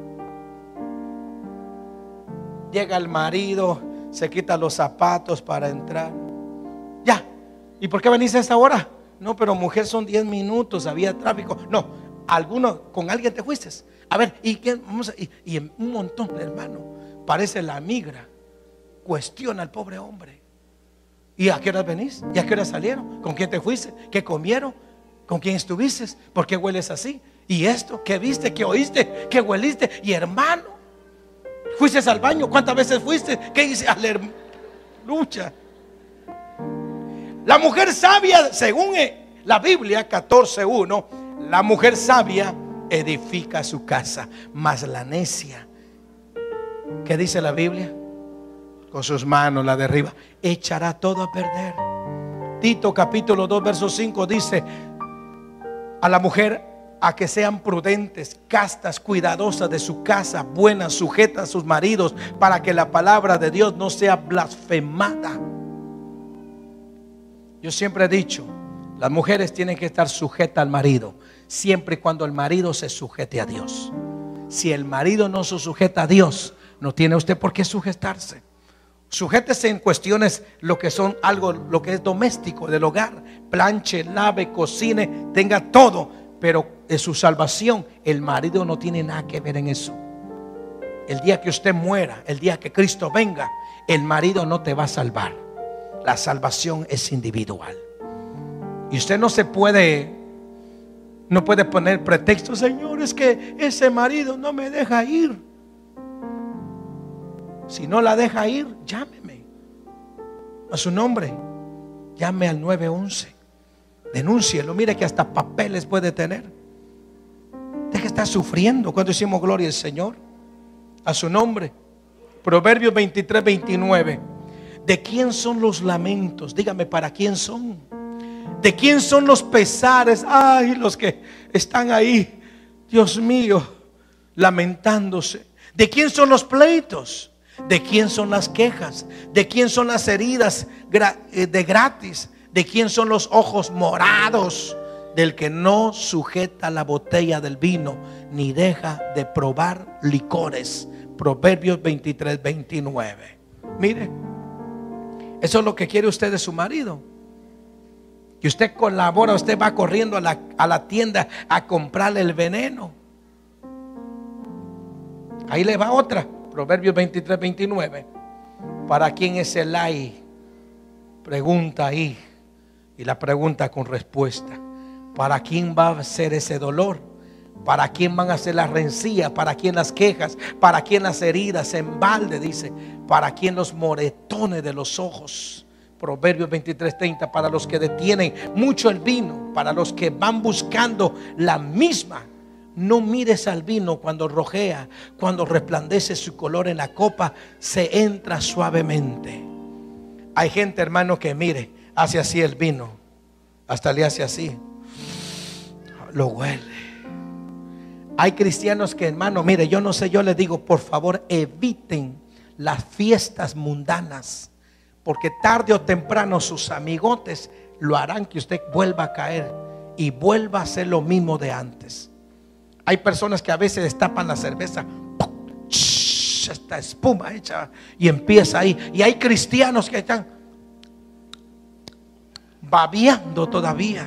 Llega el marido, se quita los zapatos para entrar. Ya, ¿y por qué venís a esta hora? No, pero mujer, son diez minutos, había tráfico. No, alguno, con alguien te fuiste. A ver, ¿y quién? Vamos a, y, y un montón de hermanos. Parece la migra. Cuestiona al pobre hombre. ¿Y a qué hora venís? ¿Y a qué hora salieron? ¿Con quién te fuiste? ¿Qué comieron? ¿Con quién estuviste? ¿Por qué hueles así? ¿Y esto? ¿Qué viste? ¿Qué oíste? ¿Qué hueliste? Y hermano, ¿fuiste al baño? ¿Cuántas veces fuiste? ¿Qué hice? Aleluya. La mujer sabia, según la Biblia catorce uno, la mujer sabia edifica su casa, mas la necia, ¿qué dice la Biblia? Con sus manos la derriba, echará todo a perder. Tito capítulo dos verso cinco dice a la mujer a que sean prudentes, castas, cuidadosas de su casa, buenas, sujetas a sus maridos, para que la palabra de Dios no sea blasfemada. Yo siempre he dicho, las mujeres tienen que estar sujetas al marido, siempre y cuando el marido se sujete a Dios. Si el marido no se sujeta a Dios, no tiene usted por qué sujetarse. Sujétese en cuestiones lo que son algo, lo que es doméstico del hogar, planche, lave, cocine, tenga todo, pero en su salvación el marido no tiene nada que ver en eso. El día que usted muera, el día que Cristo venga, el marido no te va a salvar. La salvación es individual. Y usted no se puede, no puede poner pretexto, Señor, es que ese marido no me deja ir. Si no la deja ir, llámeme a su nombre. Llame al nueve once. Denúncielo. Mire que hasta papeles puede tener. Usted que está sufriendo. Cuando hicimos gloria al Señor, a su nombre. Proverbios veintitrés veintinueve. ¿De quién son los lamentos? Dígame, ¿para quién son? ¿De quién son los pesares? Ay, los que están ahí, Dios mío, lamentándose. ¿De quién son los pleitos? ¿De quién son las quejas? ¿De quién son las heridas de gratis? ¿De quién son los ojos morados? Del que no sujeta la botella del vino, ni deja de probar licores. Proverbios veintitrés veintinueve. Mire, eso es lo que quiere usted de su marido. Que usted colabora, usted va corriendo a la, a la tienda a comprarle el veneno. Ahí le va otra. Proverbios veintitrés veintinueve. ¿Para quién es el ay? Pregunta ahí. Y la pregunta con respuesta. ¿Para quién va a ser ese dolor? ¿Para quién van a ser las rencillas? ¿Para quién las quejas? ¿Para quién las heridas en balde? Dice. ¿Para quién los moretones de los ojos? Proverbios veintitrés treinta. Para los que detienen mucho el vino, para los que van buscando la misma. No mires al vino cuando rojea, cuando resplandece su color en la copa, se entra suavemente. Hay gente, hermano, que mire, hace así el vino, hasta le hace así, lo huele. Hay cristianos que, hermano, mire, yo no sé, yo les digo, por favor, eviten las fiestas mundanas, porque tarde o temprano sus amigotes lo harán que usted vuelva a caer y vuelva a hacer lo mismo de antes. Hay personas que a veces destapan la cerveza, esta espuma hecha, y empieza ahí. Y hay cristianos que están babeando todavía.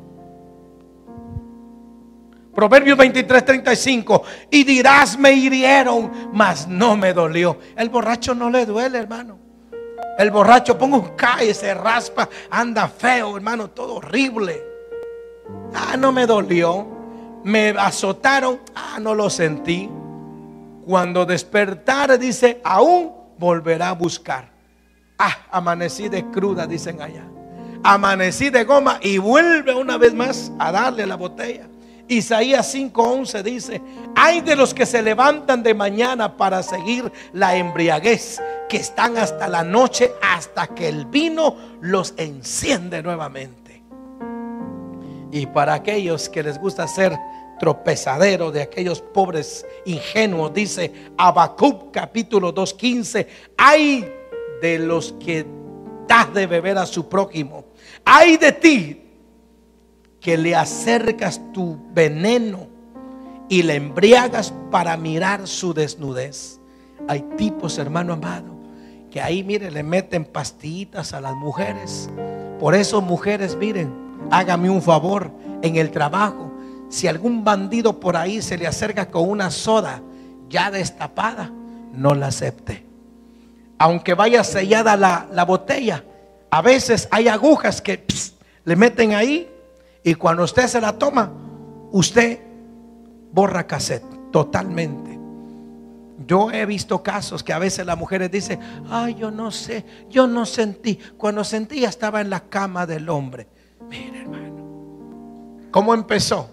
Proverbios veintitrés, treinta y cinco. Y dirás, me hirieron, mas no me dolió. El borracho no le duele, hermano. El borracho ponga un cae, se raspa, anda feo, hermano, todo horrible. Ah, no me dolió. Me azotaron, ah, no lo sentí. Cuando despertare, dice, aún volverá a buscar. Ah, amanecí de cruda, dicen allá. Amanecí de goma y vuelve una vez más a darle la botella. Isaías cinco once dice: ay de los que se levantan de mañana para seguir la embriaguez, que están hasta la noche, hasta que el vino los enciende nuevamente. Y para aquellos que les gusta ser tropezadero de aquellos pobres ingenuos, dice Habacuc capítulo dos quince: ay de los que das de beber a su prójimo, ay de ti que le acercas tu veneno y le embriagas para mirar su desnudez. Hay tipos, hermano amado, que ahí, mire, le meten pastillitas a las mujeres. Por eso, mujeres, miren, hágame un favor, en el trabajo, si algún bandido por ahí se le acerca con una soda ya destapada, no la acepte. Aunque vaya sellada la, la botella, a veces hay agujas que pss, le meten ahí. Y cuando usted se la toma, usted borra cassette totalmente. Yo he visto casos que a veces las mujeres dicen: ay, yo no sé, yo no sentí. Cuando sentía estaba en la cama del hombre. Mire, hermano, ¿cómo empezó?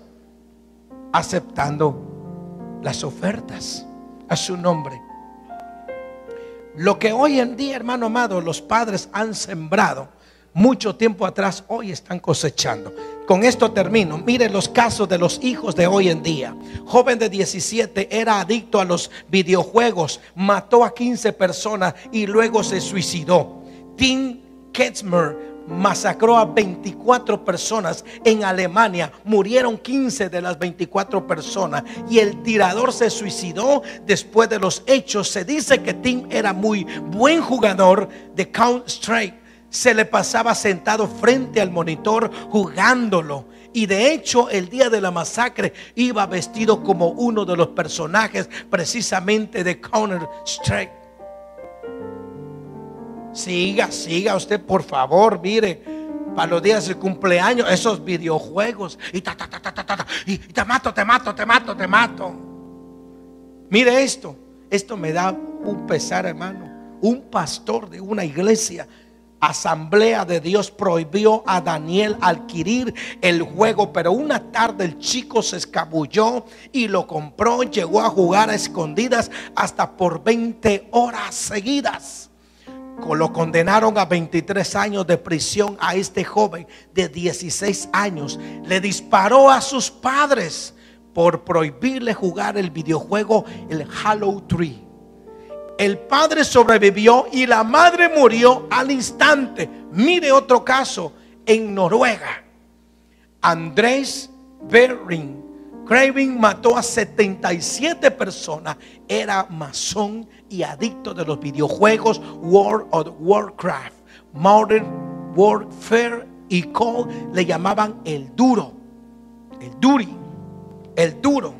Aceptando las ofertas a su nombre. Lo que hoy en día, hermano amado, los padres han sembrado mucho tiempo atrás, hoy están cosechando. Con esto termino. Miren los casos de los hijos de hoy en día. Joven de diecisiete era adicto a los videojuegos, mató a quince personas y luego se suicidó. Tim Ketzmer masacró a veinticuatro personas en Alemania. Murieron quince de las veinticuatro personas y el tirador se suicidó después de los hechos. Se dice que Tim era muy buen jugador de Counter-Strike. Se le pasaba sentado frente al monitor jugándolo. Y de hecho, el día de la masacre iba vestido como uno de los personajes precisamente de Counter-Strike. Siga, siga usted, por favor. Mire, para los días de cumpleaños, esos videojuegos. Y, ta, ta, ta, ta, ta, ta, y te mato, te mato, te mato, te mato. Mire esto. Esto me da un pesar, hermano. Un pastor de una iglesia, Asamblea de Dios, prohibió a Daniel adquirir el juego, pero una tarde el chico se escabulló y lo compró. Llegó a jugar a escondidas hasta por veinte horas seguidas. Lo condenaron a veintitrés años de prisión a este joven de dieciséis años. Le disparó a sus padres por prohibirle jugar el videojuego, el Halo tres. El padre sobrevivió y la madre murió al instante. Mire otro caso en Noruega. Andrés Behring Breivik mató a setenta y siete personas. Era masón y adicto de los videojuegos World of Warcraft, Modern Warfare y Call. Le llamaban el duro, el duri, el duro.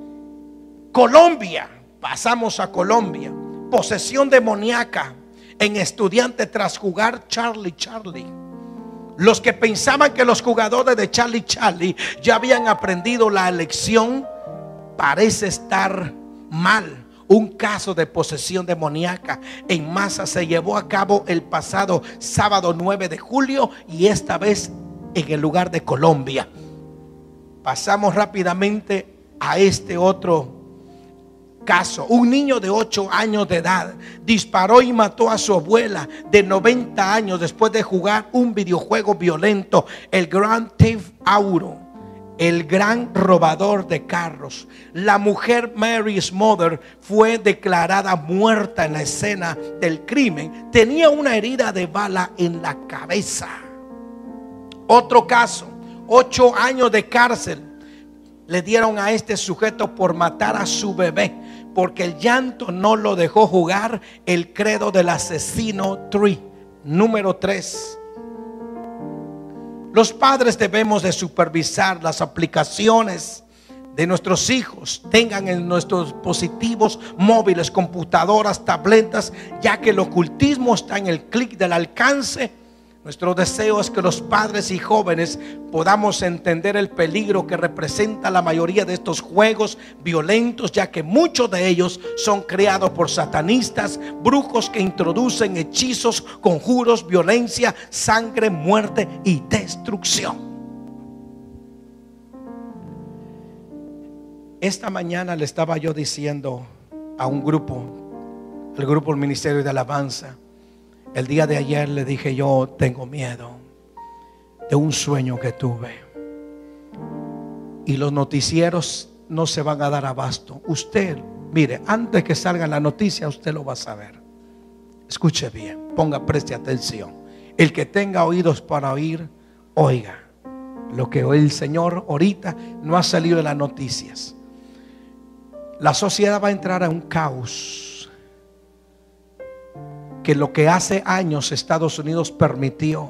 Colombia, pasamos a Colombia. Posesión demoníaca en estudiante tras jugar Charlie Charlie. Los que pensaban que los jugadores de Charlie Charlie ya habían aprendido la lección, parece estar mal. Un caso de posesión demoníaca en masa se llevó a cabo el pasado sábado nueve de julio y esta vez en el lugar de Colombia. Pasamos rápidamente a este otro caso. Un niño de ocho años de edad disparó y mató a su abuela de noventa años después de jugar un videojuego violento, el Grand Theft Auto, el gran robador de carros. La mujer Mary Smother fue declarada muerta en la escena del crimen. Tenía una herida de bala en la cabeza. Otro caso, ocho años de cárcel le dieron a este sujeto por matar a su bebé, porque el llanto no lo dejó jugar el credo del asesino tres. Número tres. Los padres debemos de supervisar las aplicaciones de nuestros hijos, tengan en nuestros dispositivos móviles, computadoras, tabletas, ya que el ocultismo está en el clic del alcance. Nuestro deseo es que los padres y jóvenes podamos entender el peligro que representa la mayoría de estos juegos violentos, ya que muchos de ellos son creados por satanistas, brujos que introducen hechizos, conjuros, violencia, sangre, muerte y destrucción. Esta mañana le estaba yo diciendo a un grupo, el grupo del Ministerio de Alabanza, el día de ayer le dije: yo tengo miedo de un sueño que tuve, y los noticieros no se van a dar abasto. Usted, mire, antes que salga la noticia, usted lo va a saber. Escuche bien, ponga, preste atención. El que tenga oídos para oír, oiga lo que el Señor ahorita no ha salido de las noticias. La sociedad va a entrar a un caos que lo que hace años Estados Unidos permitió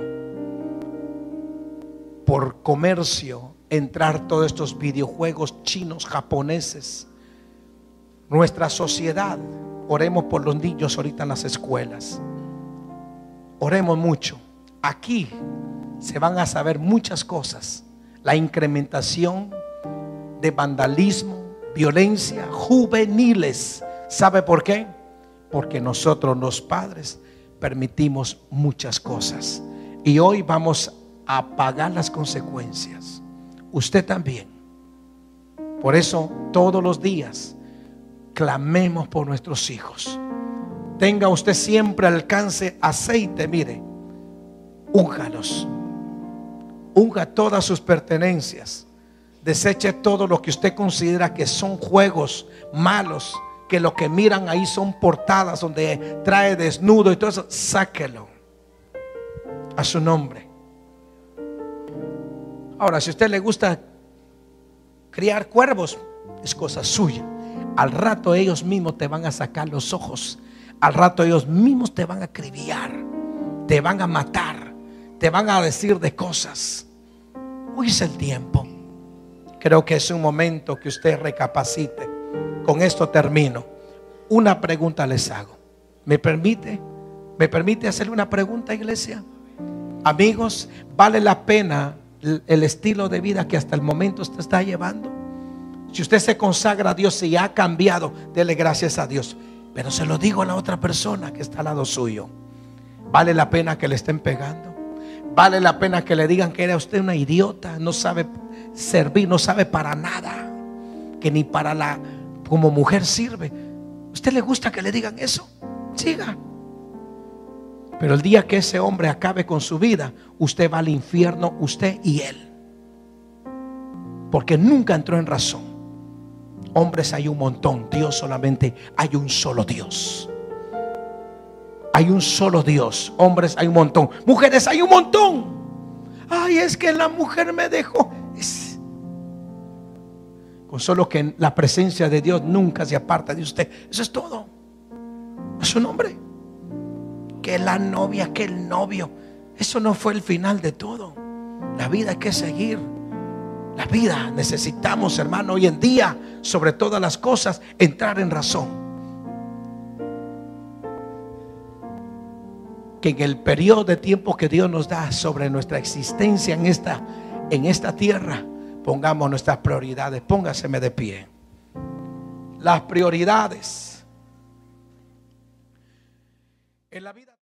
por comercio entrar todos estos videojuegos chinos, japoneses. Nuestra sociedad, oremos por los niños ahorita en las escuelas, oremos mucho. Aquí se van a saber muchas cosas. La incrementación de vandalismo, violencia, juveniles. ¿Sabe por qué? Porque nosotros los padres permitimos muchas cosas, y hoy vamos a pagar las consecuencias. Usted también. Por eso todos los días clamemos por nuestros hijos. Tenga usted siempre al alcance aceite, mire, úngalos, unga todas sus pertenencias, deseche todo lo que usted considera que son juegos malos, que lo que miran ahí son portadas donde trae desnudo y todo eso. Sáquelo a su nombre. Ahora, si a usted le gusta criar cuervos, es cosa suya. Al rato ellos mismos te van a sacar los ojos. Al rato ellos mismos te van a acribillar, te van a matar, te van a decir de cosas. Hoy es el tiempo. Creo que es un momento que usted recapacite. Con esto termino. Una pregunta les hago. ¿Me permite? ¿Me permite hacerle una pregunta, iglesia? Amigos, ¿vale la pena el estilo de vida que hasta el momento usted está llevando? Si usted se consagra a Dios y ha cambiado, dele gracias a Dios. Pero se lo digo a la otra persona que está al lado suyo: ¿vale la pena que le estén pegando? ¿Vale la pena que le digan que era usted una idiota, no sabe servir, no sabe para nada, que ni para la como mujer sirve? ¿Usted le gusta que le digan eso? Siga. Pero el día que ese hombre acabe con su vida, usted va al infierno, usted y él, porque nunca entró en razón. Hombres hay un montón, Dios solamente hay un solo Dios. Hay un solo Dios. Hombres hay un montón, mujeres hay un montón. Ay, es que la mujer me dejó. Es con solo que la presencia de Dios nunca se aparta de usted. Eso es todo. A su nombre. Que la novia, que el novio, eso no fue el final de todo. La vida hay que seguir. La vida necesitamos, hermano, hoy en día, sobre todas las cosas, entrar en razón. Que en el periodo de tiempo que Dios nos da sobre nuestra existencia en esta, en esta tierra, pongamos nuestras prioridades. Póngaseme de pie. Las prioridades en la vida.